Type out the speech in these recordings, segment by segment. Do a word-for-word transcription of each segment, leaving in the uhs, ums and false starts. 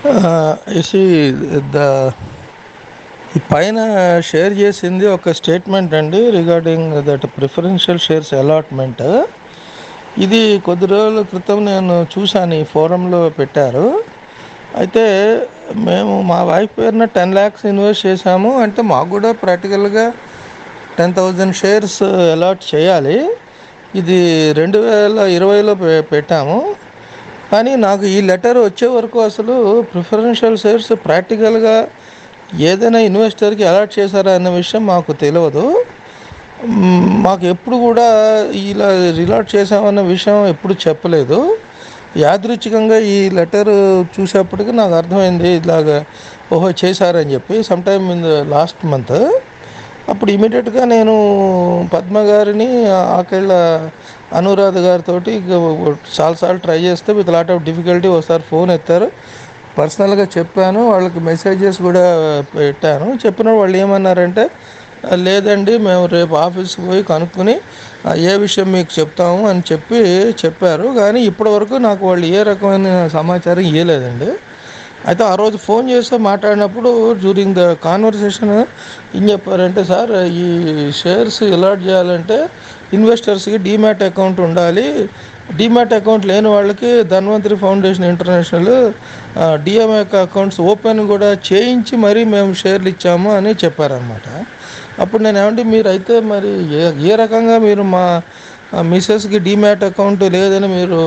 You see the ఈ పైన share చేసింది ఒక స్టేట్మెంట్ అండి regarding that preferential shares allotment. ఇది కొద్ది రోజుల క్రితం నేను చూశాను, ఈ ఫోరంలో పెట్టారు. అయితే మేము మా వైఫ్ పేరున టెన్ ల్యాక్స్ ఇన్వెస్ట్ చేశాము. అంటే మాకు కూడా ప్రాక్టికల్గా టెన్ థౌజండ్ షేర్స్ అలాట్ చేయాలి. ఇది రెండు వేల ఇరవైలో పె పెట్టాము. కానీ నాకు ఈ లెటర్ వచ్చే వరకు అసలు ప్రిఫరెన్షియల్ షేర్స్ ప్రాక్టికల్గా ఏదైనా ఇన్వెస్టర్కి అలాట్ చేశారా అన్న విషయం మాకు తెలియదు. మ్, మాకు ఎప్పుడు కూడా ఇలా రిలాట్ చేసామన్న విషయం ఎప్పుడు చెప్పలేదు. యాదృచ్ఛికంగా ఈ లెటర్ చూసేప్పటికి నాకు అర్థమైంది ఇలాగ ఓహో చేశారని చెప్పి some time in the last month. అప్పుడు ఇమీడియట్గా నేను పద్మ గారిని, ఆకేళ్ళ అనురాధ గారితో చాలాసార్లు ట్రై చేస్తే విత్ లాట్ ఆఫ్ డిఫికల్టీ ఒకసారి ఫోన్ ఎత్తారు. పర్సనల్గా చెప్పాను, వాళ్ళకి మెసేజెస్ కూడా పెట్టాను. చెప్పిన వాళ్ళు ఏమన్నారంటే లేదండి మేము రేపు ఆఫీస్కి పోయి కనుక్కొని ఆ, ఏ విషయం మీకు చెప్తాము అని చెప్పి చెప్పారు. కానీ ఇప్పటివరకు నాకు వాళ్ళు ఏ రకమైన సమాచారం ఇవ్వలేదండి. అయితే ఆ రోజు ఫోన్ చేస్తే మాట్లాడినప్పుడు డ్యూరింగ్ ద కాన్వర్సేషన్ ఏం చెప్పారంటే, సార్ ఈ షేర్స్ అలాట్ చేయాలంటే ఇన్వెస్టర్స్కి డీమ్యాట్ అకౌంట్ ఉండాలి. డీమ్యాట్ అకౌంట్ లేని వాళ్ళకి Dhanvantari foundation international DMA accounts open కూడా చేయించి మరీ మేము షేర్లు ఇచ్చాము అని చెప్పారనమాట. అప్పుడు నేను ఏమంటే మీరు అయితే మరి ఏ ఏ రకంగా మీరు మా మిసెస్కి డీమ్యాట్ అకౌంట్ లేదని మీరు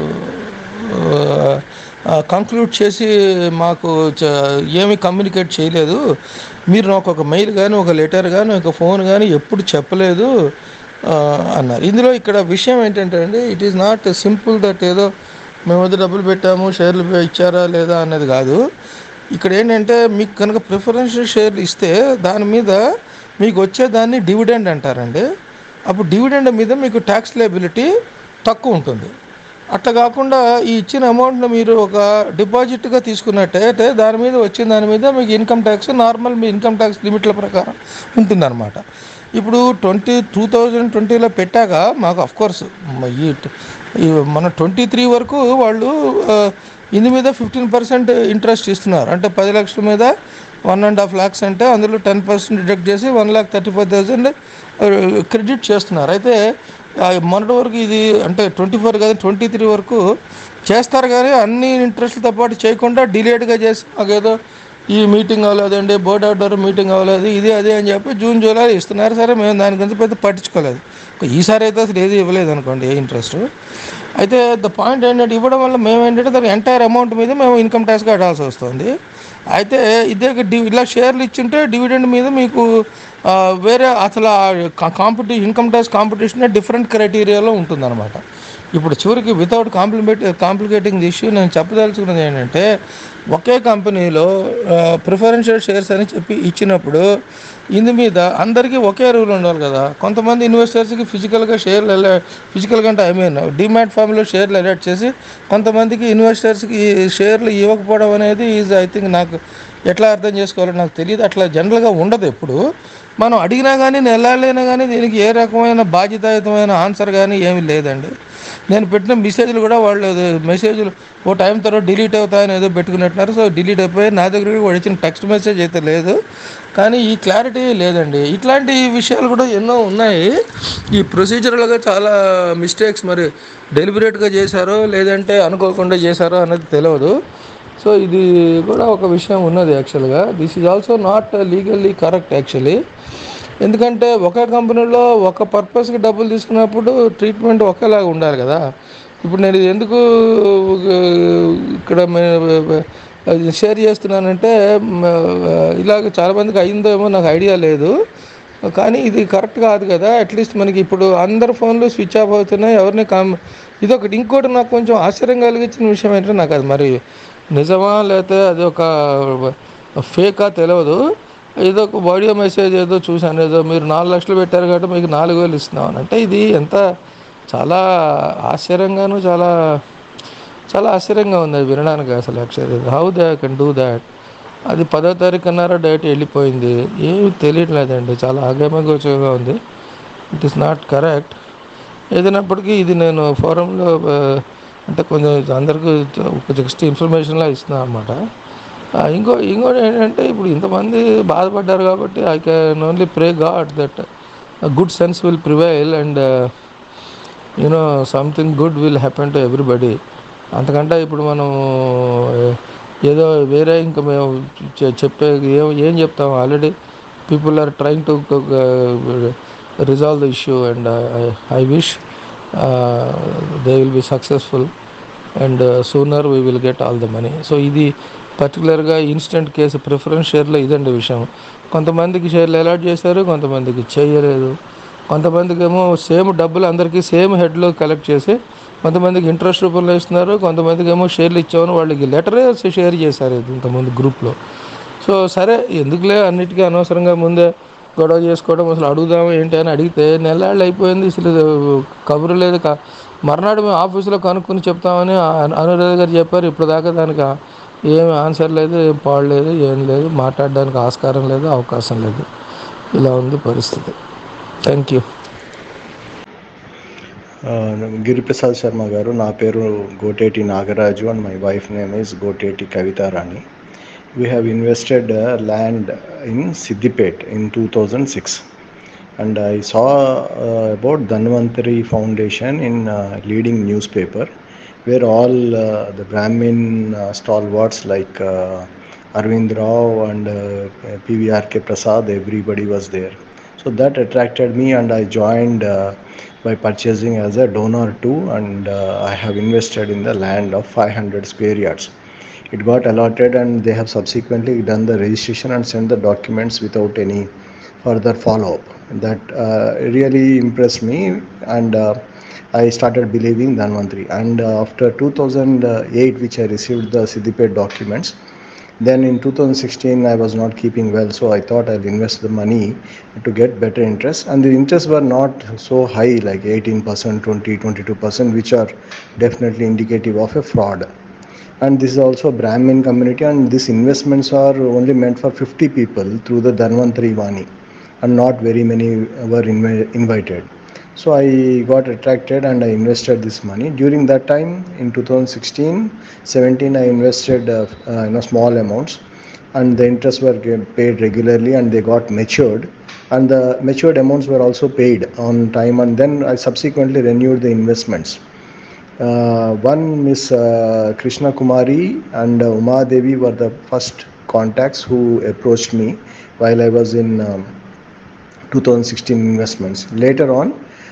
కంక్లూడ్ చేసి మాకు చ- ఏమీ కమ్యూనికేట్ చేయలేదు, మీరు నాకు ఒక మెయిల్ కానీ ఒక లెటర్ కానీ ఒక ఫోన్ కానీ ఎప్పుడు చెప్పలేదు ఆ, అన్నారు. ఇందులో ఇక్కడ విషయం ఏంటంటే అండి, it is not simple that ఏదో మేము వద్ద డబ్బులు పెట్టాము షేర్లు ఇచ్చారా లేదా అన్నది కాదు. ఇక్కడ ఏంటంటే మీకు కనుక ప్రిఫరెన్షియల్ షేర్లు ఇస్తే దాని మీద మీకు వచ్చేదాన్ని డివిడెండ్ అంటారండి. అప్పుడు డివిడెండ్ మీద మీకు ట్యాక్స్ లయబిలిటీ తక్కువ ఉంటుంది. అట్లా కాకుండా ఈ ఇచ్చిన అమౌంట్ని మీరు ఒక డిపాజిట్గా తీసుకున్నట్టయితే దాని మీద వచ్చిన దాని మీద మీకు ఇన్కమ్ ట్యాక్స్ నార్మల్ మీ ఇన్కమ్ ట్యాక్స్ లిమిట్ల ప్రకారం ఉంటుందన్నమాట. ఇప్పుడు ట్వంటీ టూ థౌజండ్ ట్వంటీలో పెట్టాక మాకు అఫ్కోర్స్ ఈ ఈ మన ట్వంటీ త్రీ వరకు వాళ్ళు ఆ, ఇందు మీద ఫిఫ్టీన్ పర్సెంట్ ఇంట్రెస్ట్ ఇస్తున్నారు. అంటే పది లక్షల మీద వన్ అండ్ హాఫ్ ల్యాక్స్ అంటే అందులో టెన్ పర్సెంట్ డిడక్ట్ చేసి one lakh thirty five thousand credit చేస్తున్నారు. అయితే ఆ, మొన్నటి వరకు ఇది అంటే ట్వంటీ ఫోర్ కదా ట్వంటీ త్రీ వరకు చేస్తారు, కానీ అన్ని ఇంట్రెస్ట్లతో పాటు చేయకుండా డిలేట్గా చేసి మాకేదో ఈ మీటింగ్ అవ్వలేదండి, బోర్డ్ ఆర్డర్ మీటింగ్ అవ్వలేదు, ఇది అదే అని చెప్పి జూన్ జూలై ఇస్తున్నారు. సరే మేము దాని గురించి పెద్ద పట్టించుకోలేదు. ఈసారి అయితే అసలు ఏది ఇవ్వలేదు అనుకోండి ఏ ఇంట్రెస్ట్. అయితే ద పాయింట్ ఏంటంటే ఇవ్వడం వల్ల మేము ఏంటంటే దాని ఎంటైర్ అమౌంట్ మీద మేము ఇన్కమ్ ట్యాక్స్ కట్టాల్సి వస్తుంది. అయితే ఇదే డి ఇలా షేర్లు ఇచ్చింటే డివిడెండ్ మీద మీకు ఆ, వేరే అసలు కాంపిటీ ఇన్కమ్ ట్యాక్స్ కాంపిటీషన్ డిఫరెంట్ క్రైటీరియాలో ఉంటుందన్నమాట. ఇప్పుడు చివరికి వితౌట్ కాంప్లిమెంట్ కాంప్లికేటింగ్ ఇష్యూ నేను చెప్పదలుచుకున్నది ఏంటంటే, ఒకే కంపెనీలో ప్రిఫరెన్షియల్ షేర్స్ అని చెప్పి ఇచ్చినప్పుడు ఇందు మీద అందరికీ ఒకే రూల్ ఉండాలి కదా. కొంతమంది ఇన్వెస్టర్స్కి ఫిజికల్గా షేర్లు ఎలా ఫిజికల్గా అంటే ఐ మీన్ డిమాట్ ఫామ్లో షేర్లు అలాట్ చేసి కొంతమందికి ఇన్వెస్టర్స్కి షేర్లు ఇవ్వకపోవడం అనేది ఈజ్ ఐ థింక్ నాకు ఎట్లా అర్థం చేసుకోవాలో నాకు తెలియదు. అట్లా జనరల్గా ఉండదు. ఎప్పుడు మనం అడిగినా కానీ నెలలైనా కానీ దీనికి ఏ రకమైన బాధ్యతాయుతమైన ఆన్సర్ కానీ ఏమీ లేదండి. నేను పెట్టిన మెసేజ్లు కూడా వాళ్ళు మెసేజ్లు ఓ టైం తర్వాత డిలీట్ అవుతాయని ఏదో పెట్టుకున్నట్టున్నారు. సో డిలీట్ అయిపోయి నా దగ్గర వాడు ఇచ్చిన టెక్స్ట్ మెసేజ్ అయితే లేదు, కానీ ఈ క్లారిటీ లేదండి. ఇట్లాంటి విషయాలు కూడా ఎన్నో ఉన్నాయి. ఈ ప్రొసీజరల్గా చాలా మిస్టేక్స్ మరి డెలిబరేట్గా చేశారో లేదంటే అనుకోకుండా చేశారో అన్నది తెలియదు. సో ఇది కూడా ఒక విషయం ఉన్నది యాక్చువల్గా. This is also not legally correct actually. ఎందుకంటే ఒక కంపెనీలో ఒక పర్పస్కి డబ్బులు తీసుకున్నప్పుడు ట్రీట్మెంట్ ఒకేలాగా ఉండాలి కదా. ఇప్పుడు నేను ఇది ఎందుకు ఆ, ఇక్కడ మే- అది షేర్ చేస్తున్నానంటే మ, ఇలాగ చాలామందికి అయిందేమో నాకు ఐడియా లేదు, కానీ ఇది కరెక్ట్ కాదు కదా. అట్లీస్ట్ మనకి ఇప్పుడు అందరు ఫోన్లు స్విచ్ ఆఫ్ అవుతున్నాయి, ఎవరిని కామ్ ఇదొకటి. ఇంకోటి నాకు కొంచెం ఆశ్చర్యం కలిగించిన విషయం ఏంటంటే, నాకు అది మరి నిజమా లేకపోతే అది ఒక ఫేకా తెలియదు. ఏదో ఒక ఆడియో మెసేజ్ ఏదో చూశాను, ఏదో మీరు నాలుగు లక్షలు పెట్టారు కాబట్టి మీకు నాలుగు వేలు ఇస్తున్నాం అని. అంటే ఇది ఎంత చాలా ఆశ్చర్యంగాను చాలా చాలా ఆశ్చర్యంగా ఉంది అది వినడానికి. అసలు actually how they can do that. అది పదో తారీఖు అన్నారా డైరెక్ట్ వెళ్ళిపోయింది, ఏమి తెలియట్లేదండి. చాలా ఆగమగోచరంగా ఉంది. It is not correct. ఏదైనప్పటికీ ఇది నేను ఫోరంలో అంటే కొంచెం అందరికీ జస్ట్ ఇన్ఫర్మేషన్లా ఇస్తున్నా అనమాట. ఇంకో ఇంకోటి ఏంటంటే ఇప్పుడు ఇంతమంది బాధపడ్డారు కాబట్టి I can only pray God that good sense will prevail and you know something good will happen to everybody. అంతకంటే ఇప్పుడు మనం ఏదో వేరే ఇంకా మేము చెప్పే ఏం ఏం చెప్తాం, already people are trying to resolve the issue and I wish they will be successful and sooner we will get all the money. So ఇది పర్టికులర్గా ఇన్స్టెంట్ కేసు ప్రిఫరెన్స్ షేర్లో ఇదండి విషయం. కొంతమందికి షేర్లు అలాట్ చేశారు, కొంతమందికి చేయలేదు. కొంతమందికి ఏమో సేమ్ డబ్బులు అందరికీ సేమ్ హెడ్లో కలెక్ట్ చేసి కొంతమందికి ఇంట్రెస్ట్ రూపంలో ఇస్తున్నారు, కొంతమందికి ఏమో షేర్లు ఇచ్చామని వాళ్ళకి లెటరే షేర్ చేశారు ఇంతకుముందు గ్రూప్లో. సో సరే ఎందుకులే అన్నిటికీ అనవసరంగా ముందే గొడవ చేసుకోవడం, అసలు అడుగుదాము ఏంటి అని అడిగితే నెలాళ్ళు అయిపోయింది, అసలు కబురు లేదు. మర్నాడు మేము ఆఫీసులో కనుక్కొని చెప్తామని అనురాధ గారు చెప్పారు. ఇప్పుడు దాకా దానికి ఏమి ఆన్సర్ లేదు, ఏం పాడలేదు, ఏం లేదు, మాట్లాడడానికి ఆస్కారం లేదు, అవకాశం లేదు. ఇలా ఉంది పరిస్థితి. Thank you. గిరిప్రసాద్ శర్మ గారు, నా పేరు Goteti Nagaraju and my wife name is Goteti Kavitharani. We have invested uh, land in Siddipet in two thousand six, and I saw uh, about Dhanvantari Foundation in uh, leading newspaper, where all uh, the Brahmin uh, stalwarts like uh, Arvind Rao and uh, P V R K Prasad, everybody was there. So that attracted me, and I joined uh, by purchasing as a donor too, and uh, I have invested in the land of five hundred square yards. It got allotted, and they have subsequently done the registration and sent the documents without any further follow-up. That uh, really impressed me, and uh, I started believing Dhanvantari. And uh, after two thousand eight, which I received the Siddipet documents, then in two thousand sixteen I was not keeping well, so I thought I'll invest the money to get better interest. And the interests were not so high, like eighteen percent, twenty, twenty-two percent, which are definitely indicative of a fraud. And this is also a Brahmin community, and these investments are only meant for fifty people through the Dhanvantari Vani, and not very many were inv- invited. So I got attracted and I invested this money. During that time in two thousand sixteen seventeen I invested uh, uh, you know small amounts, and the interest were paid regularly, and they got matured, and the matured amounts were also paid on time. And then I subsequently renewed the investments. Uh, one Miss uh, Krishna Kumari and uh, Uma Devi were the first contacts who approached me while I was in um, two thousand sixteen investments. Later on,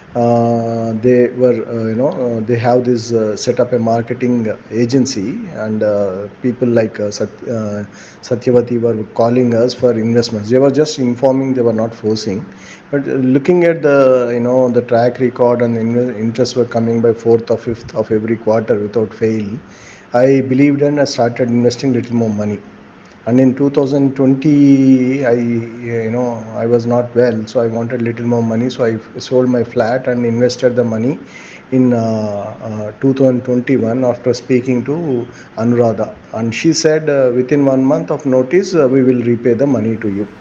uh, they were uh, you know uh, they have this uh, set up a marketing agency, and uh, people like uh, Sat- uh, Satyavati were calling us for investments. They were just informing, they were not forcing. But looking at the you know the track record, and the interest were coming by fourth or fifth of every quarter without fail, I believed and I started investing little more money. And in two thousand twenty, I you know I was not well, so I wanted little more money. So I sold my flat and invested the money in uh, uh, two thousand twenty-one after speaking to Anuradha, and she said uh, within one month of notice uh, we will repay the money to you.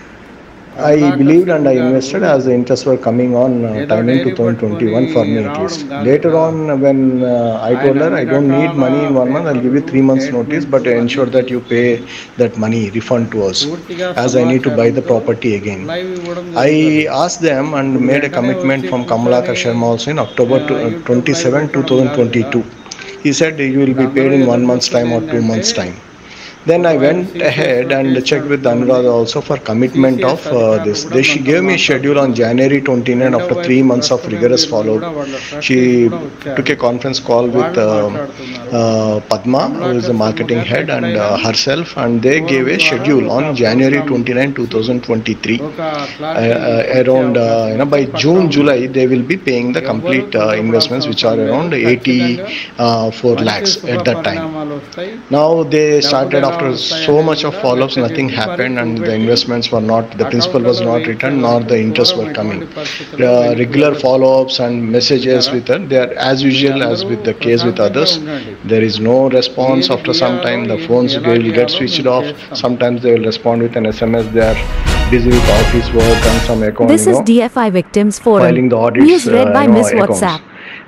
I believed and I invested as the interest were coming on uh, time in two thousand twenty-one for me at least. Later on, when uh, I told her I don't need money in one month, I'll give you three months notice, but ensure that you pay that money, refund to us, as I need to buy the property again. I asked them and made a commitment from Kamalakar Sharma also in October twenty-seventh, twenty twenty-two. He said you will be paid in one month's time or two months' time. Then I went ahead and checked with Anuradha also for commitment of uh, this. They, she gave me a schedule on January twenty-ninth after three months of rigorous follow-up. She took a conference call with uh, uh, Padma, who is the marketing head, and uh, herself, and they gave a schedule on January twenty-ninth, twenty twenty-three. Uh, uh, around uh, you know by June, July, they will be paying the complete uh, investments, which are around eighty-four lakhs at that time. Now they started. After so much of follow-ups, nothing happened, and the investments were not, the principal was not returned, nor the interest were coming. The regular follow-ups and messages with her, they are as usual as with the case with others. There is no response. After some time, the phones will get switched off. Sometimes they will respond with an S M S. They are busy with office work and some account. This you is know, D F I Victims Forum. filing the audits. News read Uh, by you know, Miss accounts. WhatsApp.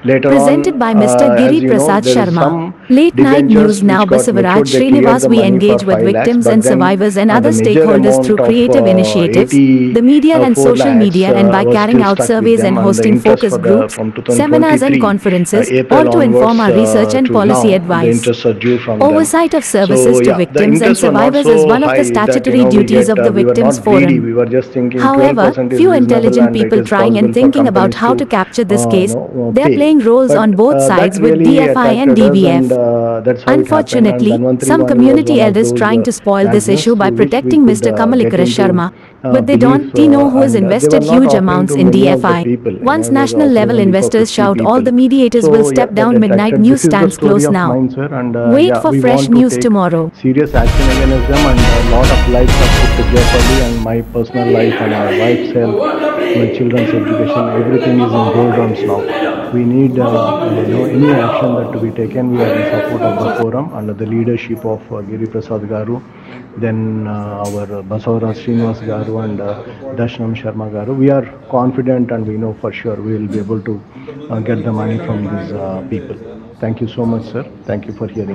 Later Presented on, by Mister uh, Giri as you know, Prasad there is Sharma. some Late night debentures news now. which got Basavaraj matured. They cleared Srinivas. the We money engage for with five lakhs, victims but and then survivors and uh, other the major stakeholders amount through of creative uh, initiatives, eighty, the media uh, and four social lakhs media, uh, and by was carrying still out stuck with surveys them, and and the hosting interest focus for the groups, from seminars and twenty twenty-three uh, conferences, April all to onwards inform our research uh, and to policy now, the advice. interests are due from them. Oversight of So services to yeah, the victims and interests were not survivors so is one of the high that you statutory know we duties get. of Uh, the we were Victims not greedy. Forum. We were just thinking twelve However, percent is few reasonable intelligent and it people is trying and possible for thinking about companies how to to capture this uh, case, no, uh, they are pay. playing roles But on both uh, that sides with really D F I and attracted us, and D B F. uh, that's how it happened. And Unfortunately, Dhanvantri some Vani was community one of elders those trying uh, to spoil this magazines issue by through which we protecting could Mister uh, get Kamalikara into Sharma, uh, but they belief, don't know uh, who has and uh, they were invested not huge offering amounts to in many of the D F I. people. You Once know, they were national offering level only for investors fifty shout all people. the mediators So will yeah, step that down, midnight attracted. news This is the stands story close of now. mine, sir, and uh, Wait yeah, for we fresh want to news take tomorrow. serious action against them, and a lot of lives are put to jeopardy, and my personal life and my wife's health, my children's education, everything is in doldrums now. We need uh, you know any action that to be taken. We are in support of the forum under the leadership of uh, Giri Prasad Garu, then uh, our Basavaraj Srinivas Garu and uh, Darshanam Sharma Garu. We are confident and we know for sure we will be able to uh, get the money from these uh, people. Thank you so much, sir. Thank you for hearing.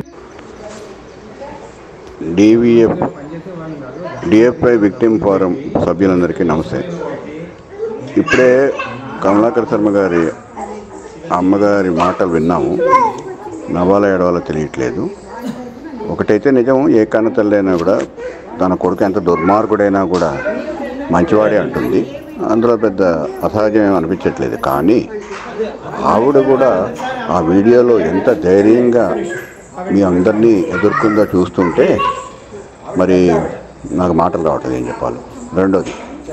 DVF DFI victim forum సభ్యులందరికీ నమస్తే. ఇప్పుడే కమలాకర్ శర్మ గారి అమ్మగారి మాటలు విన్నాము. నవ్వాల ఏడవాలో తెలియట్లేదు. ఒకటైతే నిజం, ఏ కన్న తల్లైనా కూడా తన కొడుకు ఎంత దుర్మార్గుడైనా కూడా మంచివాడే అంటుంది. అందులో పెద్ద అసహజం అనిపించట్లేదు. కానీ ఆవిడ కూడా ఆ వీడియోలో ఎంత ధైర్యంగా మీ అందరినీ ఎదుర్కొందో చూస్తుంటే మరి నాకు మాటలు రావట్లేదు ఏం చెప్పాలి. రెండోది,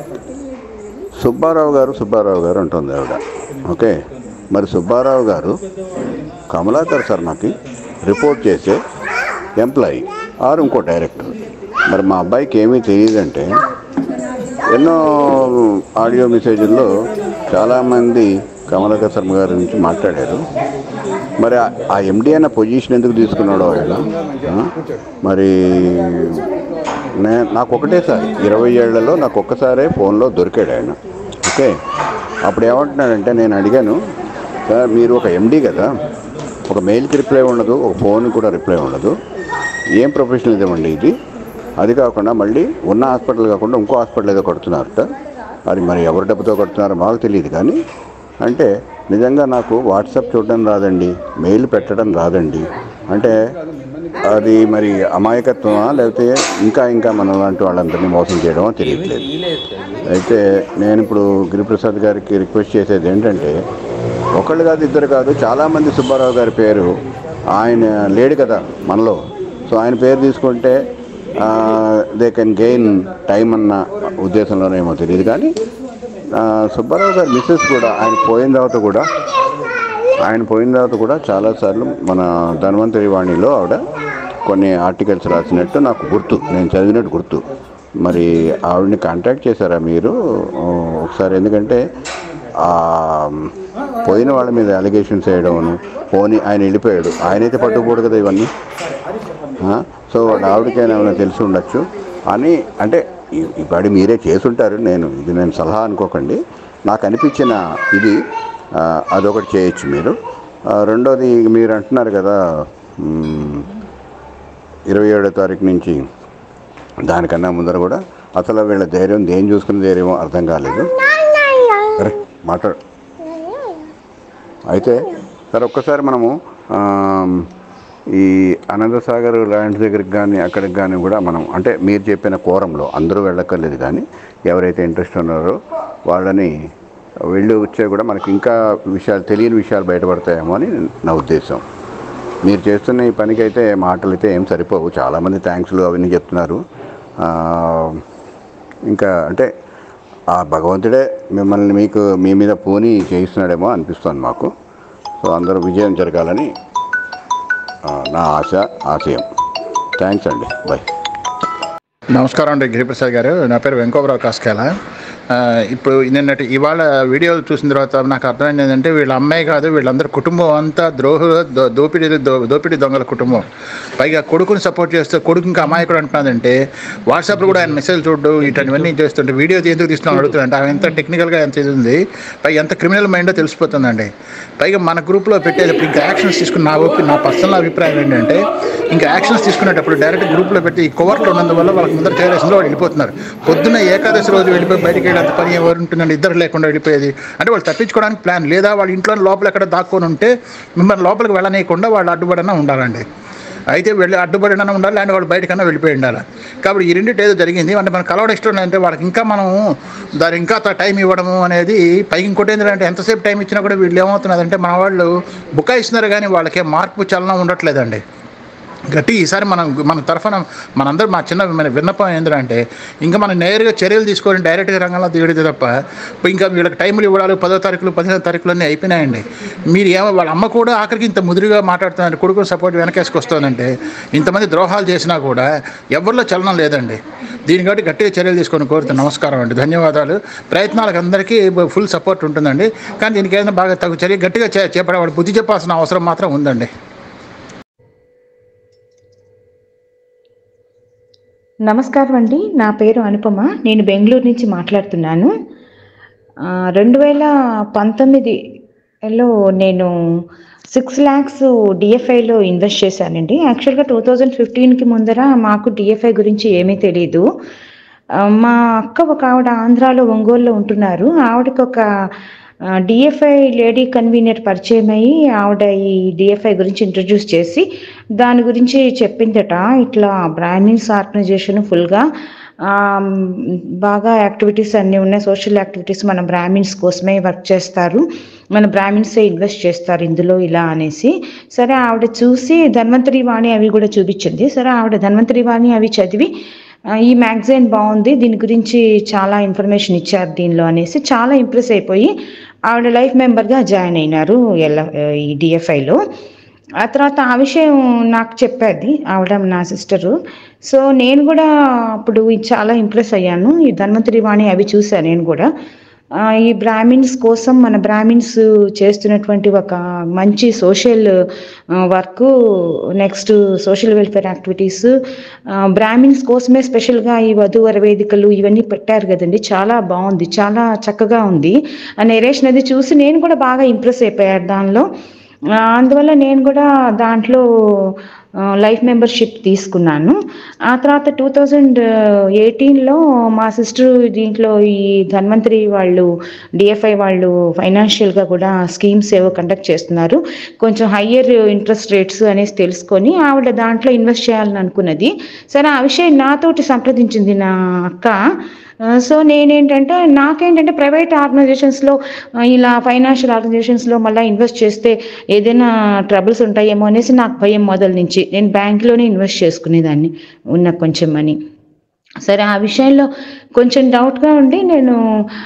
సుబ్బారావు గారు సుబ్బారావు గారు అంటుంది ఆవిడ. ఓకే, మరి సుబ్బారావు గారు కమలాకర్ శర్మకి రిపోర్ట్ చేసే ఎంప్లాయీ ఆరు ఇంకో డైరెక్టర్. మరి మా అబ్బాయికి ఏమీ తెలియదంటే ఎన్నో ఆడియో మెసేజ్ల్లో చాలామంది కమలాకర్ శర్మ గారి నుంచి మాట్లాడారు. మరి ఆ ఎండి అన్న పొజిషన్ ఎందుకు తీసుకున్నాడో ఆయన. మరి నే నాకు ఒకటేసారి ఇరవై ఏళ్లలో నాకు ఒక్కసారే ఫోన్లో దొరికాడు ఆయన. ఓకే, అప్పుడు ఏమంటున్నాడంటే, నేను అడిగాను, సార్ మీరు ఒక ఎండి కదా, ఒక మెయిల్కి రిప్లై ఉండదు, ఒక ఫోన్ కూడా రిప్లై ఉండదు, ఏం ప్రొఫెషనలిజం అండి ఇది? అది కాకుండా మళ్ళీ ఉన్న హాస్పిటల్ కాకుండా ఇంకో హాస్పిటల్ ఏదో కడుతున్నారట. అది మరి ఎవరి డబ్బుతో కడుతున్నారో మాకు తెలియదు. కానీ అంటే నిజంగా నాకు వాట్సాప్ చూడడం రాదండి, మెయిల్ పెట్టడం రాదండి అంటే అది మరి అమాయకత్వమా, లేకపోతే ఇంకా ఇంకా మన లాంటి వాళ్ళందరినీ మోసం చేయడమో తెలియట్లేదు. అయితే నేను ఇప్పుడు గిరిప్రసాద్ గారికి రిక్వెస్ట్ చేసేది ఏంటంటే, ఒకళ్ళు కాదు ఇద్దరు కాదు చాలామంది సుబ్బారావు గారి పేరు ఆయన లేడు కదా మనలో. సో ఆయన పేరు తీసుకుంటే దే కెన్ గెయిన్ టైం అన్న ఉద్దేశంలోనేమో తెలియదు. కానీ సుబ్బారావు గారి మిస్సెస్ కూడా ఆయన పోయిన తర్వాత కూడా ఆయన పోయిన తర్వాత కూడా చాలాసార్లు మన ధన్వంతరి వాణిలో ఆవిడ కొన్ని ఆర్టికల్స్ రాసినట్టు నాకు గుర్తు, నేను చదివినట్టు గుర్తు. మరి ఆవిడని కాంటాక్ట్ చేశారా మీరు ఒకసారి? ఎందుకంటే పోయిన వాళ్ళ మీద అలిగేషన్స్ వేయడం, పోనీ ఆయన వెళ్ళిపోయాడు, ఆయనైతే పట్టుకుపోడు కదా ఇవన్నీ. సో ఆవిడకైనా ఏమైనా తెలిసి ఉండొచ్చు అని, అంటే ఇప్పటి మీరే చేసుంటారు, నేను ఇది నేను సలహా అనుకోకండి, నాకు అనిపించిన ఇది అదొకటి చేయొచ్చు మీరు. రెండోది, మీరు అంటున్నారు కదా ఇరవై ఏడో తారీఖు నుంచి, దానికన్నా ముందర కూడా అసలు వీళ్ళ ధైర్యం దేని చూసుకునే ధైర్యమో అర్థం కాలేదు. అరే మాట్లాడు. అయితే సార్ ఒక్కసారి మనము ఈ అనంతసాగర్ ల్యాండ్స్ దగ్గరికి కానీ అక్కడికి కానీ కూడా మనం, అంటే మీరు చెప్పిన కోరంలో అందరూ వెళ్ళక్కర్లేదు, కానీ ఎవరైతే ఇంట్రెస్ట్ ఉన్నారో వాళ్ళని వెళ్ళి వచ్చే కూడా మనకి ఇంకా విషయాలు తెలియని విషయాలు బయటపడతాయేమో అని నా ఉద్దేశం. మీరు చేస్తున్న ఈ పనికి అయితే మాటలు అయితే ఏం సరిపోవు, చాలామంది థ్యాంక్స్లు అవన్నీ చెప్తున్నారు. ఇంకా అంటే ఆ భగవంతుడే మిమ్మల్ని మీకు మీ మీద పూని చేయిస్తున్నాడేమో అనిపిస్తుంది మాకు. సో అందరూ విజయం జరగాలని నా ఆశ, ఆశయం. థ్యాంక్స్ అండి, బాయ్. నమస్కారం అండి గిరిప్రసాద్ గారు. నా పేరు వెంకోబరావు కాస్కేల. ఇప్పుడు నిన్నటి ఇవాళ వీడియోలు చూసిన తర్వాత నాకు అర్థమైంది ఏంటంటే వీళ్ళ అమ్మాయి కాదు, వీళ్ళందరూ కుటుంబం అంతా ద్రోహ దోపిడీ దోపిడీ దొంగల కుటుంబం. పైగా కొడుకుని సపోర్ట్ చేస్తూ కొడుకు ఇంకా అమాయకుడు అంటున్నదంటే వాట్సాప్లో కూడా ఆయన మెసేజ్ చూడు ఇవన్నీ చేస్తుంటే వీడియో ఎందుకు తీసుకుని అడుగుతుందంటే ఆమె ఎంత టెక్నికల్గా ఎంత ఇది ఉంది, పైగా ఎంత క్రిమినల్ మైండో తెలిసిపోతుందండి. పైగా మన గ్రూప్లో పెట్టేటప్పుడు ఇంకా యాక్షన్స్ తీసుకుని నా ఒప్పి నా పర్సనల్ అభిప్రాయం ఏంటంటే ఇంకా యాక్షన్స్ తీసుకునేటప్పుడు డైరెక్ట్ గ్రూప్లో పెట్టి ఈ కోవర్ట్లో ఉన్నందువల్ల వాళ్ళకి ముందర చేరేసిందో వాళ్ళు వెళ్ళిపోతున్నారు. పొద్దున్న ఏకాదశి రోజు వెళ్ళిపోయి బయటికి వెళ్ళేంత పని ఎవరు ఉంటుందండి, ఇద్దరు లేకుండా వెళ్ళిపోయేది. అంటే వాళ్ళు తప్పించుకోవడానికి ప్లాన్ లేదా వాళ్ళ ఇంట్లో లోపల ఎక్కడ దాక్కొని ఉంటే మిమ్మల్ని లోపలికి వెళ్ళనీయకుండా వాళ్ళు అడ్డుపడన్నా ఉండాలండి. అయితే వెళ్ళి అడ్డుపడినా ఉండాలి, లేదంటే వాళ్ళు బయటకన్నా వెళ్ళిపోయి ఉండాలి. కాబట్టి ఈ రెండింటి ఏదో జరిగింది. అంటే మనం కలవడం ఇష్టం లేదంటే వాళ్ళకి ఇంకా మనం దాని ఇంకా టైం ఇవ్వడము అనేది. పైకి ఇంకోటి ఏంటంటే ఎంతసేపు టైం ఇచ్చినా కూడా వీళ్ళు ఏమవుతున్నదంటే మన వాళ్ళు బుకాయిస్తున్నారు కానీ వాళ్ళకే మార్పు చలనం ఉండట్లేదండి. గట్టి ఈసారి మనం మన తరఫున మనందరూ మా చిన్న మన విన్నపం ఏంటంటే ఇంకా మనం నేరుగా చర్యలు తీసుకొని డైరెక్ట్గా రంగంలో దిగడితే తప్ప ఇంకా వీళ్ళకి టైంలు ఇవ్వడాలు పదో తారీఖులు పదిహేను తారీఖులు అన్నీ అయిపోయినాయండి. మీరు ఏమో వాళ్ళ అమ్మ కూడా ఆఖరికి ఇంత ముదిరిగా మాట్లాడుతున్నారు, కొడుకు సపోర్ట్ వెనకేసుకొస్తుందంటే ఇంతమంది ద్రోహాలు చేసినా కూడా ఎవరిలో చలనం లేదండి. దీని కాబట్టి గట్టిగా చర్యలు తీసుకొని కోరుతాను. నమస్కారం అండి, ధన్యవాదాలు. ప్రయత్నాలకు అందరికీ ఫుల్ సపోర్ట్ ఉంటుందండి. కానీ దీనికి ఏదైనా బాగా తగు చర్య గట్టిగా చేపడేవాడు బుద్ధి చెప్పాల్సిన అవసరం మాత్రం ఉందండి. నమస్కారం అండి, నా పేరు అనుపమ. నేను బెంగళూరు నుంచి మాట్లాడుతున్నాను. రెండు వేల పంతొమ్మిదిలో నేను సిక్స్ ల్యాక్స్ డిఎఫ్ఐలో ఇన్వెస్ట్ చేశానండి. యాక్చువల్గా టూ థౌజండ్ ఫిఫ్టీన్కి ముందర మాకు డిఎఫ్ఐ గురించి ఏమీ తెలీదు. మా అక్క ఒక ఆవిడ ఆంధ్రాలో ఒంగోలులో ఉంటున్నారు. ఆవిడకి ఒక డిఎఫ్ఐ లేడీ కన్వీనర్ పరిచయం అయ్యి ఆవిడ ఈ డిఎఫ్ఐ గురించి ఇంట్రడ్యూస్ చేసి దాని గురించి చెప్పిందట. ఇట్లా బ్రాహ్మిన్స్ ఆర్గనైజేషన్ ఫుల్గా బాగా యాక్టివిటీస్ అన్నీ ఉన్నాయి, సోషల్ యాక్టివిటీస్ మన బ్రాహ్మిన్స్ కోసమే వర్క్ చేస్తారు, మన బ్రాహ్మిన్సే ఇన్వెస్ట్ చేస్తారు ఇందులో ఇలా అనేసి. సరే ఆవిడ చూసి ధన్వంతరి వాణి అవి కూడా చూపించింది. సరే ఆవిడ ధన్వంతరి వాణి అవి చదివి ఈ మ్యాగజైన్ బాగుంది, దీని గురించి చాలా ఇన్ఫర్మేషన్ ఇచ్చారు దీనిలో అనేసి చాలా ఇంప్రెస్ అయిపోయి ఆవిడ లైఫ్ మెంబర్గా జాయిన్ అయినారు ఎల్ ఈ డిఎఫ్ఐలో. ఆ తర్వాత ఆ విషయం నాకు చెప్పేది ఆవిడ నా సిస్టరు. సో నేను కూడా అప్పుడు చాలా ఇంప్రెస్ అయ్యాను. ఈ ధన్వంతరి వాణి అవి చూశాను నేను కూడా. ఈ బ్రాహ్మిన్స్ కోసం మన బ్రాహ్మిన్స్ చేస్తున్నటువంటి ఒక మంచి social work, next social welfare activities, Brahmins కోసమే స్పెషల్గా ఈ వధూవర వేదికలు ఇవన్నీ పెట్టారు కదండి. చాలా బాగుంది, చాలా చక్కగా ఉంది. ఆ నెరేషన్ అది చూసి నేను కూడా బాగా ఇంప్రెస్ అయిపోయాను దానిలో. అందువల్ల నేను కూడా దాంట్లో లైఫ్ మెంబర్షిప్ తీసుకున్నాను. ఆ తర్వాత టూ థౌజండ్ ఎయిటీన్లో మా సిస్టర్ దీంట్లో ఈ ధన్వంతరి వాళ్ళు డిఎఫ్ఐ వాళ్ళు ఫైనాన్షియల్గా కూడా స్కీమ్స్ ఏవో కండక్ట్ చేస్తున్నారు, కొంచెం హయ్యర్ ఇంట్రెస్ట్ రేట్స్ అనేసి తెలుసుకొని ఆవిడ దాంట్లో ఇన్వెస్ట్ చేయాలని అనుకున్నది. సరే ఆ విషయం నాతోటి సంప్రదించింది నా అక్క. సో నేనేంటంటే నాకేంటంటే ప్రైవేట్ ఆర్గనైజేషన్స్లో ఇలా ఫైనాన్షియల్ ఆర్గనైజేషన్స్లో మళ్ళీ ఇన్వెస్ట్ చేస్తే ఏదైనా ట్రబుల్స్ ఉంటాయేమో అనేసి నాకు భయం మొదలు నుంచి. నేను బ్యాంక్లోనే ఇన్వెస్ట్ చేసుకునేదాన్ని ఉన్న కొంచెం మనీ. సరే ఆ విషయంలో కొంచెం డౌట్గా ఉండి నేను